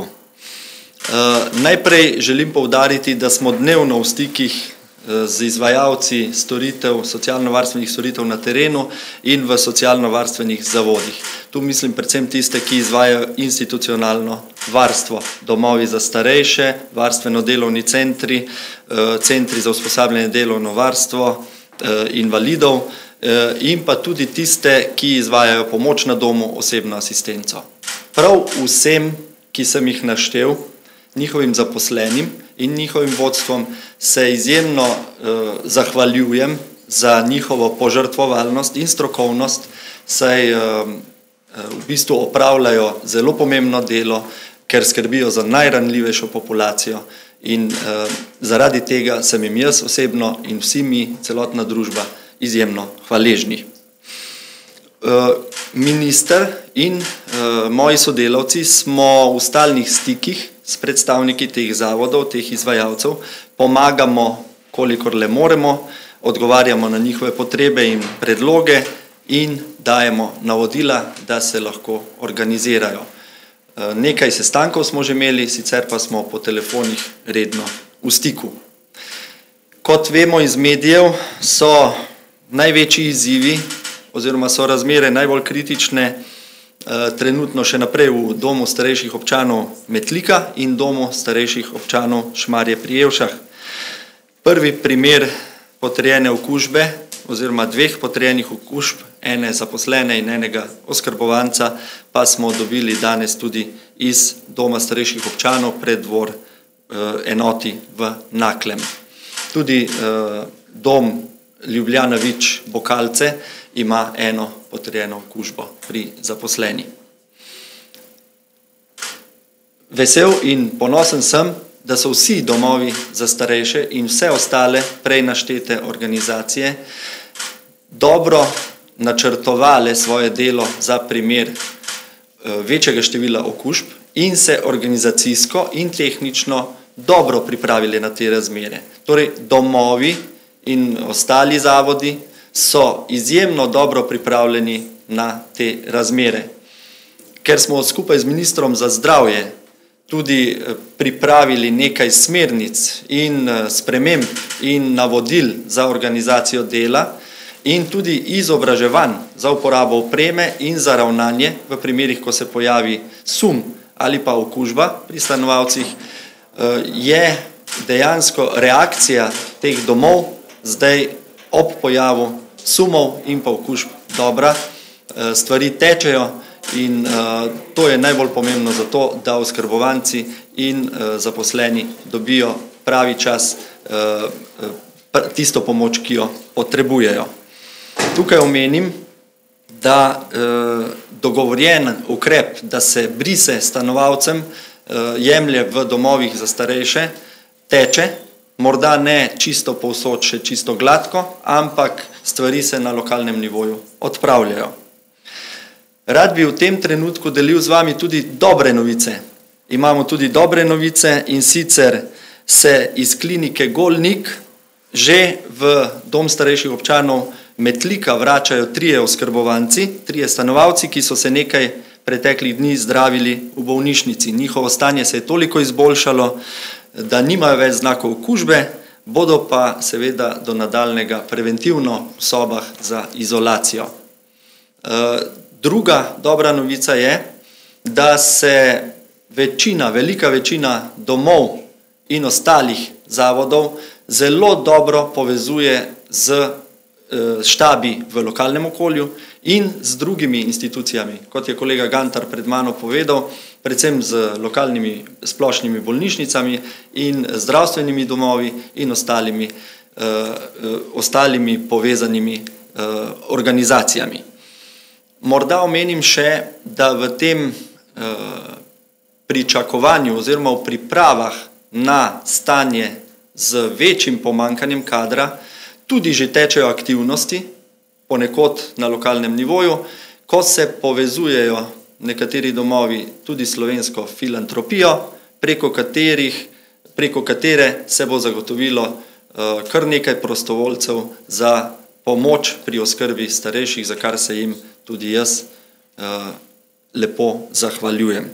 Uh, najprej želim poudariti, da smo dnevno v stikih uh, z izvajalci storitev, socialno-varstvenih storitev na terenu in v socialno-varstvenih zavodih. Tu mislim predvsem tiste, ki izvajajo institucionalno varstvo, domovi za starejše, varstveno-delovni centri, uh, centri za usposabljanje delovno varstvo, uh, invalidov uh, in pa tudi tiste, ki izvajajo pomoč na domu, osebno asistenco. Prav vsem, ki sem jih naštel, njihovim zaposlenim in njihovim vodstvom se izjemno eh, zahvaljujem za njihovo požrtvovalnost in strokovnost, saj eh, v bistvu opravljajo zelo pomembno delo, ker skrbijo za najranljivejšo populacijo in eh, zaradi tega sem jim jaz osebno in vsi mi, celotna družba, izjemno hvaležni. Eh, minister in eh, moji sodelavci smo v stalnih stikih s predstavniki teh zavodov, teh izvajalcev, pomagamo, kolikor le moremo, odgovarjamo na njihove potrebe in predloge in dajemo navodila, da se lahko organizirajo. Nekaj sestankov smo že imeli, sicer pa smo po telefonih redno v stiku. Kot vemo iz medijev, so največji izzivi oziroma so razmere najbolj kritične trenutno še naprej v domu starejših občanov Metlika in domu starejših občanov Šmarje pri Jelšah. Prvi primer potrjene okužbe oziroma dveh potrjenih okužb, ene zaposlene in enega oskrbovanca, pa smo dobili danes tudi iz doma starejših občanov pred dvor enoti v Naklem. Tudi dom Ljubljana Vič Bokalce ima eno potrjeno okužbo pri zaposleni. Vesel in ponosen sem, da so vsi domovi za starejše in vse ostale prej naštete organizacije dobro načrtovale svoje delo za primer večjega števila okužb in se organizacijsko in tehnično dobro pripravili na te razmere. Torej, domovi in ostali zavodi so izjemno dobro pripravljeni na te razmere. Ker smo skupaj z ministrom za zdravje tudi pripravili nekaj smernic in sprememb in navodil za organizacijo dela in tudi izobraževanj za uporabo opreme in za ravnanje v primerih, ko se pojavi sum ali pa okužba pri stanovalcih, je dejansko reakcija teh domov zdaj ob pojavu sumov in pa okužb dobra, stvari tečejo in to je najbolj pomembno za to, da oskrbovanci in zaposleni dobijo pravi čas tisto pomoč, ki jo potrebujejo. Tukaj omenim, da dogovorjen ukrep, da se brise stanovalcem jemlje v domovih za starejše, teče, morda ne čisto povsod še čisto gladko, ampak stvari se na lokalnem nivoju odpravljajo. Rad bi v tem trenutku delil z vami tudi dobre novice. Imamo tudi dobre novice in sicer se iz klinike Golnik že v dom starejših občanov Metlika vračajo trije oskrbovanci, trije stanovalci, ki so se nekaj preteklih dni zdravili v bolnišnici. Njihovo stanje se je toliko izboljšalo, da nimajo več znakov okužbe, bodo pa seveda do nadaljnega preventivno v sobah za izolacijo. Druga dobra novica je, da se večina, velika večina domov in ostalih zavodov zelo dobro povezuje z štabi v lokalnem okolju in z drugimi institucijami, kot je kolega Gantar pred mano povedal, predvsem z lokalnimi splošnimi bolnišnicami in zdravstvenimi domovi in ostalimi, ostalimi povezanimi organizacijami. Morda omenim še, da v tem pričakovanju oziroma v pripravah na stanje z večjim pomanjkanjem kadra tudi že tečejo aktivnosti, ponekod na lokalnem nivoju, ko se povezujejo nekateri domovi tudi slovensko filantropijo, preko katerih, preko katere se bo zagotovilo kar nekaj prostovoljcev za pomoč pri oskrbi starejših, za kar se jim tudi jaz lepo zahvaljujem.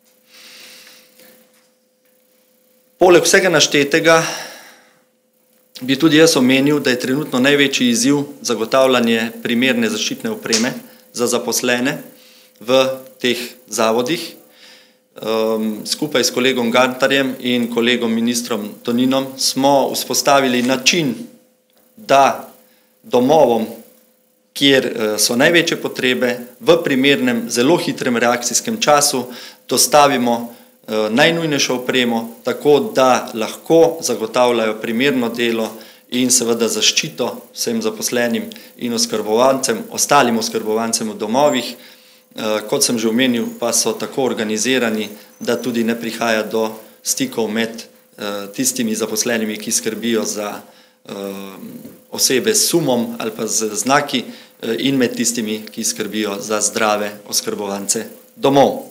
Poleg vsega naštetega bi tudi jaz omenil, da je trenutno največji izziv zagotavljanje primerne zaščitne opreme za zaposlene v teh zavodih. Skupaj s kolegom Gantarjem in kolegom ministrom Toninom smo vzpostavili način, da domovom, kjer so največje potrebe, v primernem, zelo hitrem reakcijskem času dostavimo najnujnejšo opremo, tako da lahko zagotavljajo primerno delo in seveda zaščito vsem zaposlenim in oskrbovancem, ostalim oskrbovancem v domovih. Kot sem že omenil, pa so tako organizirani, da tudi ne prihaja do stikov med tistimi zaposlenimi, ki skrbijo za osebe s sumom ali pa z znaki in med tistimi, ki skrbijo za zdrave oskrbovance domov.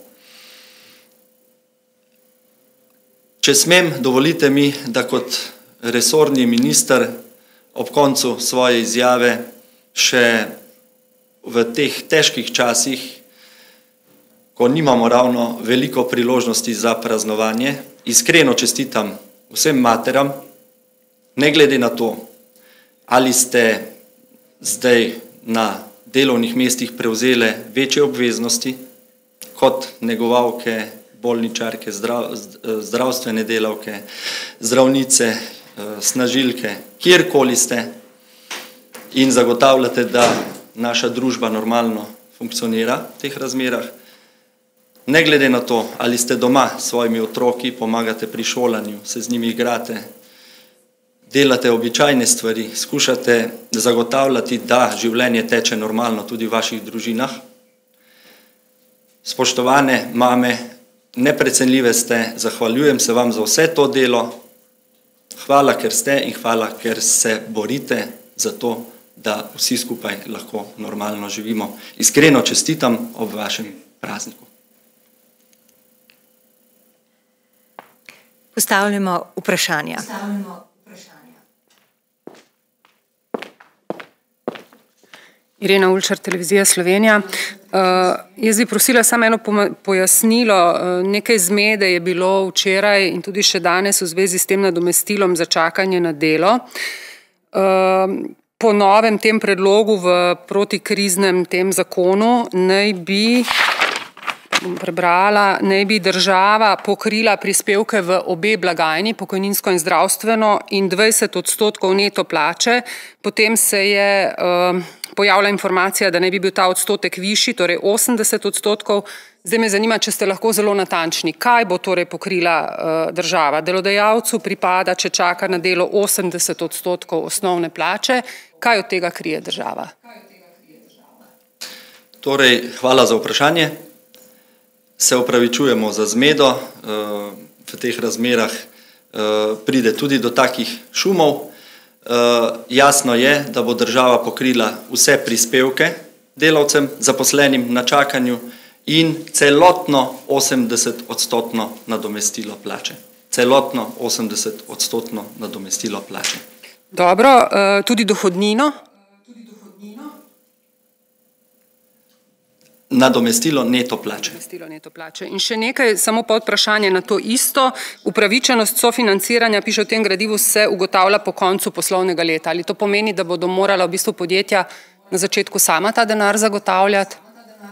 Če smem, dovolite mi, da kot resorni minister ob koncu svoje izjave še v teh težkih časih, ko nimamo ravno veliko priložnosti za praznovanje, iskreno čestitam vsem materam, ne glede na to, ali ste zdaj na delovnih mestih prevzele večje obveznosti kot negovalke, bolničarke, zdrav, zdravstvene delavke, zdravnice, snažilke, kjerkoli ste in zagotavljate, da naša družba normalno funkcionira v teh razmerah. Ne glede na to, ali ste doma s svojimi otroki, pomagate pri šolanju, se z njimi igrate, delate običajne stvari, skušate zagotavljati, da življenje teče normalno tudi v vaših družinah. Spoštovane mame, neprecenljive ste, zahvaljujem se vam za vse to delo. Hvala, ker ste in hvala, ker se borite za to, da vsi skupaj lahko normalno živimo. Iskreno čestitam ob vašem prazniku. Postavljamo vprašanja. Irena Ulčar, Televizija Slovenija. Uh, jaz bi prosila samo eno pojasnilo. Uh, nekaj zmede je bilo včeraj in tudi še danes v zvezi s tem nadomestilom za čakanje na delo. Uh, po novem tem predlogu v protikriznem tem zakonu naj bi, bom prebrala, naj bi država pokrila prispevke v obe blagajni, pokojninsko in zdravstveno, in dvajset odstotkov neto plače. Potem se je uh, pojavila informacija, da naj bi bil ta odstotek višji, torej osemdeset odstotkov. Zdaj me zanima, če ste lahko zelo natančni. Kaj bo torej pokrila uh, država? Delodajalcu pripada, če čaka na delo, osemdeset odstotkov osnovne plače. Kaj od tega krije država? Torej, hvala za vprašanje. Se opravičujemo za zmedo. Uh, v teh razmerah uh, pride tudi do takih šumov. Uh, jasno je, da bo država pokrila vse prispevke delavcem, zaposlenim na čakanju in celotno osemdeset odstotno nadomestilo plače. Celotno osemdeset odstotno nadomestilo plače. Dobro, uh, tudi dohodnino? Nadomestilo neto plače. Nadomestilo neto plače. In še nekaj, samo pod vprašanje na to isto. Upravičenost sofinanciranja, piše v tem gradivu, se ugotavlja po koncu poslovnega leta. Ali to pomeni, da bodo morala v bistvu podjetja na začetku sama ta denar zagotavljati?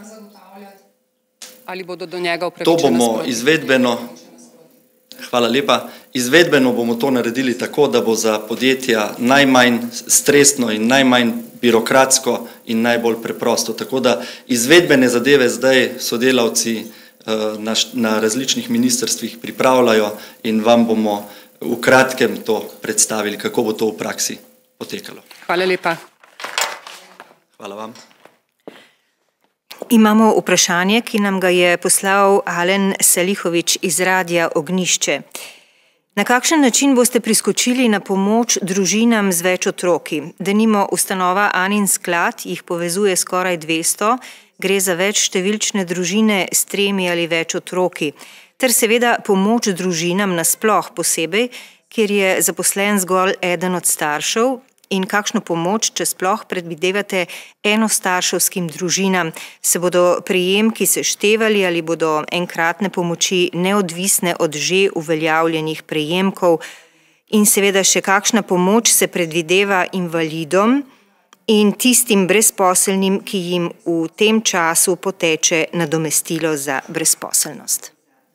Ali bodo do njega upravičena? To bomo izvedbeno, hvala lepa, izvedbeno bomo to naredili tako, da bo za podjetja najmanj stresno in najmanj birokratsko in najbolj preprosto. Tako da izvedbene zadeve zdaj sodelavci na, na različnih ministrstvih pripravljajo in vam bomo v kratkem to predstavili, kako bo to v praksi potekalo. Hvala lepa. Hvala vam. Imamo vprašanje, ki nam ga je poslal Alen Selihovič iz Radia Ognjišče. Na kakšen način boste priskočili na pomoč družinam z več otroki? Denimo ustanova Anin sklad jih povezuje skoraj dvesto, gre za več številčne družine s tremi ali več otroki, ter seveda pomoč družinam nasploh posebej, kjer je zaposlen zgolj eden od staršev, in kakšno pomoč, če sploh predvidevate enostarševskim družinam, se bodo prejemki seštevali ali bodo enkratne pomoči neodvisne od že uveljavljenih prejemkov, in seveda še kakšna pomoč se predvideva invalidom in tistim brezposelnim, ki jim v tem času poteče nadomestilo za brezposelnost.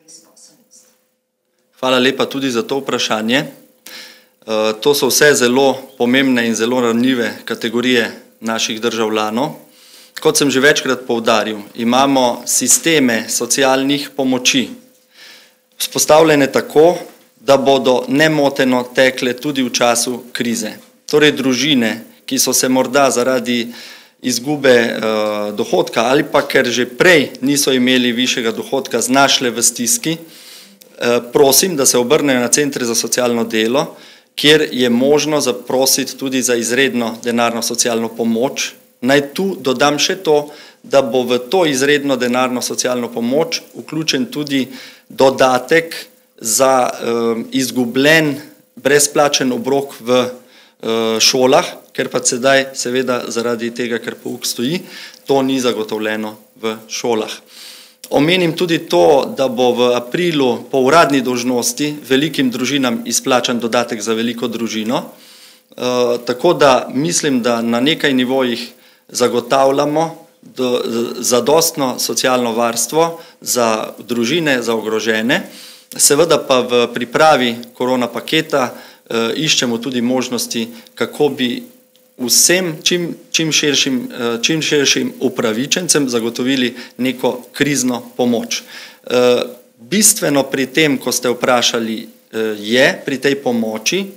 Hvala lepa tudi za to vprašanje. To so vse zelo pomembne in zelo ranljive kategorije naših državljanov. Kot sem že večkrat poudaril, imamo sisteme socialnih pomoči vzpostavljene tako, da bodo nemoteno tekle tudi v času krize. Torej družine, ki so se morda zaradi izgube uh, dohodka ali pa ker že prej niso imeli višjega dohodka, znašle v stiski, uh, prosim, da se obrnejo na centre za socialno delo, kjer je možno zaprositi tudi za izredno denarno socialno pomoč. Naj tu dodam še to, da bo v to izredno denarno socialno pomoč vključen tudi dodatek za um, izgubljen brezplačen obrok v uh, šolah, ker pa sedaj seveda zaradi tega, ker pouk stoji, to ni zagotovljeno v šolah. Omenim tudi to, da bo v aprilu po uradni dolžnosti velikim družinam izplačan dodatek za veliko družino, e, tako da mislim, da na nekaj nivojih zagotavljamo do, zadostno socialno varstvo za družine, za ogrožene, seveda pa v pripravi korona paketa e, iščemo tudi možnosti, kako bi vsem čim, čim, širšim, čim širšim upravičencem zagotovili neko krizno pomoč. Bistveno pri tem, ko ste vprašali, je pri tej pomoči,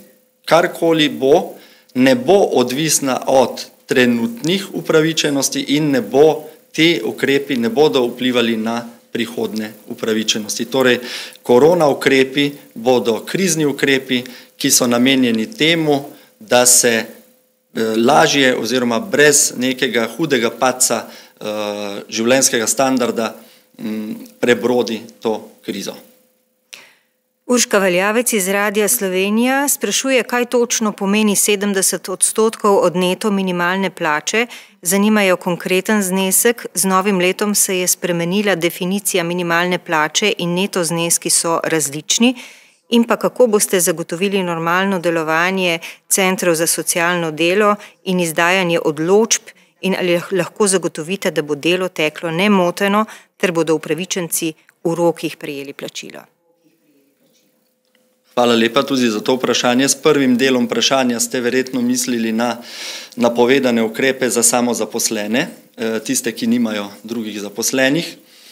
karkoli bo, ne bo odvisna od trenutnih upravičenosti in ne bo, te ukrepi ne bodo vplivali na prihodne upravičenosti. Torej, korona ukrepi bodo krizni ukrepi, ki so namenjeni temu, da se lažje oziroma brez nekega hudega padca življenjskega standarda prebrodi to krizo. Urška Valjavec iz Radia Slovenija sprašuje, kaj točno pomeni sedemdeset odstotkov od neto minimalne plače. Zanimajo konkreten znesek. Z novim letom se je spremenila definicija minimalne plače in neto zneski so različni. In pa kako boste zagotovili normalno delovanje centrov za socialno delo in izdajanje odločb in ali lahko zagotovite, da bo delo teklo nemoteno, ter bodo upravičenci v rokih prejeli plačilo. Hvala lepa tudi za to vprašanje. S prvim delom vprašanja ste verjetno mislili na napovedane ukrepe za samozaposlene, tiste, ki nimajo drugih zaposlenih.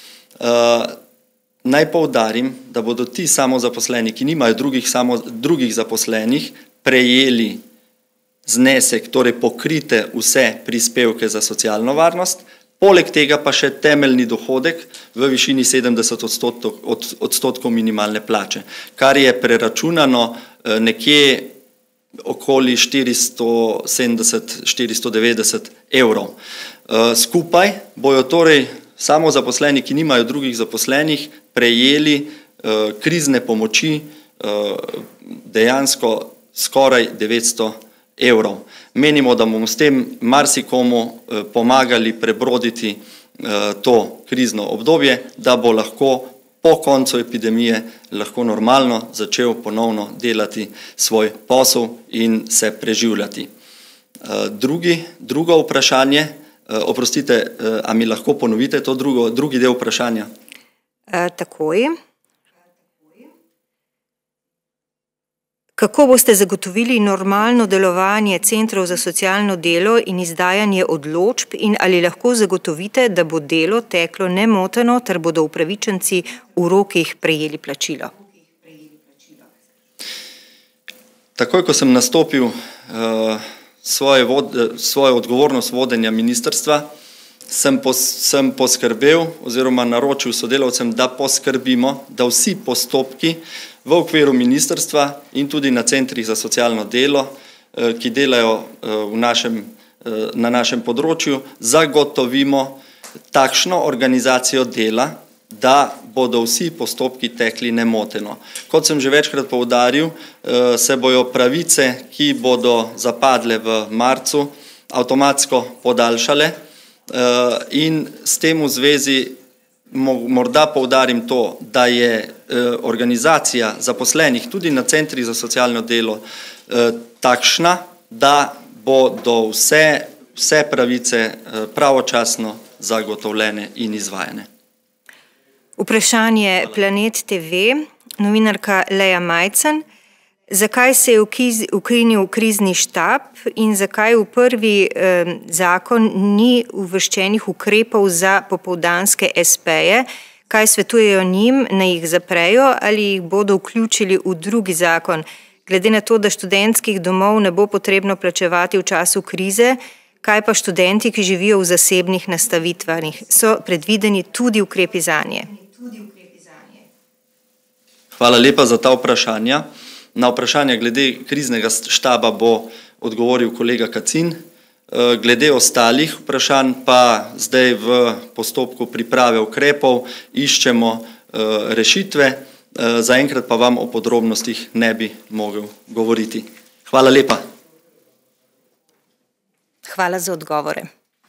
Naj poudarim, da bodo ti samozaposleni, ki nimajo drugih, samo, drugih zaposlenih, prejeli znesek, torej pokrite vse prispevke za socialno varnost, poleg tega pa še temeljni dohodek v višini sedemdeset odstotkov, od, odstotkov minimalne plače, kar je preračunano nekje okoli štiristo sedemdeset do štiristo devetdeset evrov. Skupaj bojo torej samozaposleni, ki nimajo drugih zaposlenih, prejeli krizne pomoči dejansko skoraj devetsto evrov. Menimo, da bomo s tem marsikomu pomagali prebroditi to krizno obdobje, da bo lahko po koncu epidemije lahko normalno začel ponovno delati svoj posel in se preživljati. Drugi, drugo vprašanje, oprostite, a mi lahko ponovite to drugo, drugi del vprašanja? E, takoj. Kako boste zagotovili normalno delovanje centrov za socialno delo in izdajanje odločb in ali lahko zagotovite, da bo delo teklo nemoteno, ter bodo upravičenci v rokih prejeli plačilo? Takoj, ko sem nastopil uh, svoje vod, svojo odgovornost vodenja ministrstva, sem, pos, sem poskrbel oziroma naročil sodelavcem, da poskrbimo, da vsi postopki v okviru ministrstva in tudi na centrih za socialno delo, ki delajo v našem, na našem področju, zagotovimo takšno organizacijo dela, da bodo vsi postopki tekli nemoteno. Kot sem že večkrat poudaril, se bojo pravice, ki bodo zapadle v marcu, avtomatsko podaljšale in s tem v zvezi morda poudarim to, da je organizacija zaposlenih tudi na centrih za socialno delo takšna, da bodo vse, vse pravice pravočasno zagotovljene in izvajane. Vprašanje Planet T V, novinarka Leja Majcen. Zakaj se je ukinil krizni štab in zakaj v prvi eh, zakon ni uvrščenih ukrepov za popoldanske es pe-je? Kaj svetujejo njim, naj jih zaprejo ali jih bodo vključili v drugi zakon? Glede na to, da študentskih domov ne bo potrebno plačevati v času krize, kaj pa študenti, ki živijo v zasebnih nastavitvanih? So predvideni tudi ukrepi zanje? Hvala lepa za ta vprašanja. Na vprašanje glede kriznega štaba bo odgovoril kolega Kacin. Glede ostalih vprašanj pa zdaj v postopku priprave ukrepov iščemo rešitve. Zaenkrat pa vam o podrobnostih ne bi mogel govoriti. Hvala lepa. Hvala za odgovore.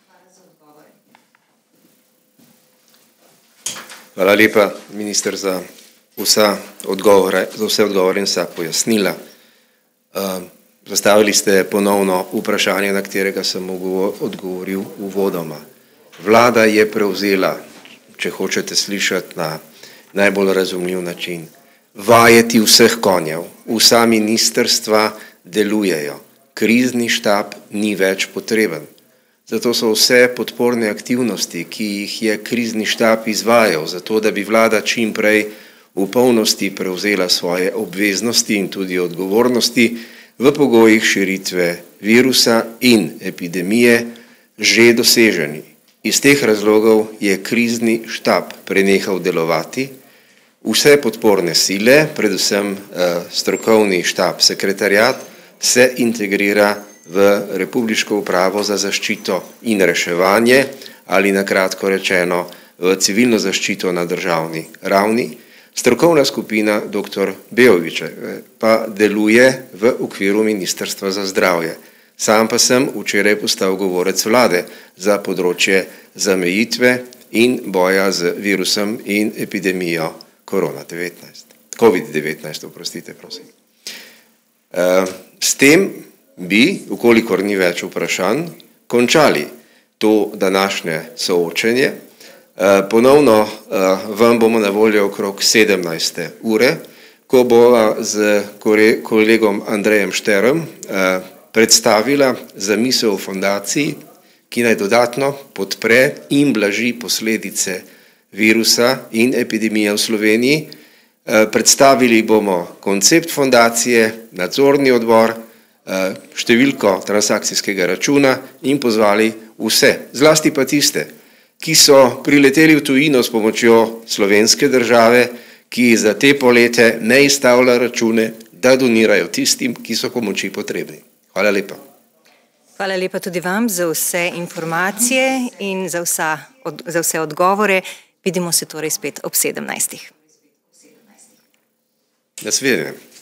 Hvala lepa, minister, za vsa odgovore, za vse odgovore in vsa pojasnila. Zastavili ste ponovno vprašanje, na katerega sem odgovoril uvodoma. Vlada je prevzela, če hočete slišati na najbolj razumljiv način, vajeti vseh konjev, vsa ministrstva delujejo, krizni štab ni več potreben. Zato so vse podporne aktivnosti, ki jih je krizni štab izvajal, zato da bi vlada čim prej v polnosti prevzela svoje obveznosti in tudi odgovornosti, v pogojih širitve virusa in epidemije že doseženi. Iz teh razlogov je krizni štab prenehal delovati, vse podporne sile, predvsem strokovni štab, sekretariat, se integrira v Republiško upravo za zaščito in reševanje ali na kratko rečeno v civilno zaščito na državni ravni. Strokovna skupina doktor Beovića pa deluje v okviru Ministrstva za zdravje. Sam pa sem včeraj postal govorec vlade za področje zamejitve in boja z virusom in epidemijo korona devetnajst. covid devetnajst, oprostite, prosim. S tem bi, ukolikor ni več vprašanj, končali to današnje soočenje. Ponovno vam bomo na voljo okrog sedemnajste ure, ko bo z kolegom Andrejem Šterem predstavila zamisel o fondaciji, ki naj dodatno podpre in blaži posledice virusa in epidemije v Sloveniji. Predstavili bomo koncept fondacije, nadzorni odbor, številko transakcijskega računa in pozvali vse, zlasti pa tiste, ki so prileteli v tujino s pomočjo slovenske države, ki za te polete ne izstavlja račune, da donirajo tistim, ki so pomoči potrebni. Hvala lepa. Hvala lepa tudi vam za vse informacije in za, vsa, za vse odgovore. Vidimo se torej spet ob sedemnajstih. Nasvidenje.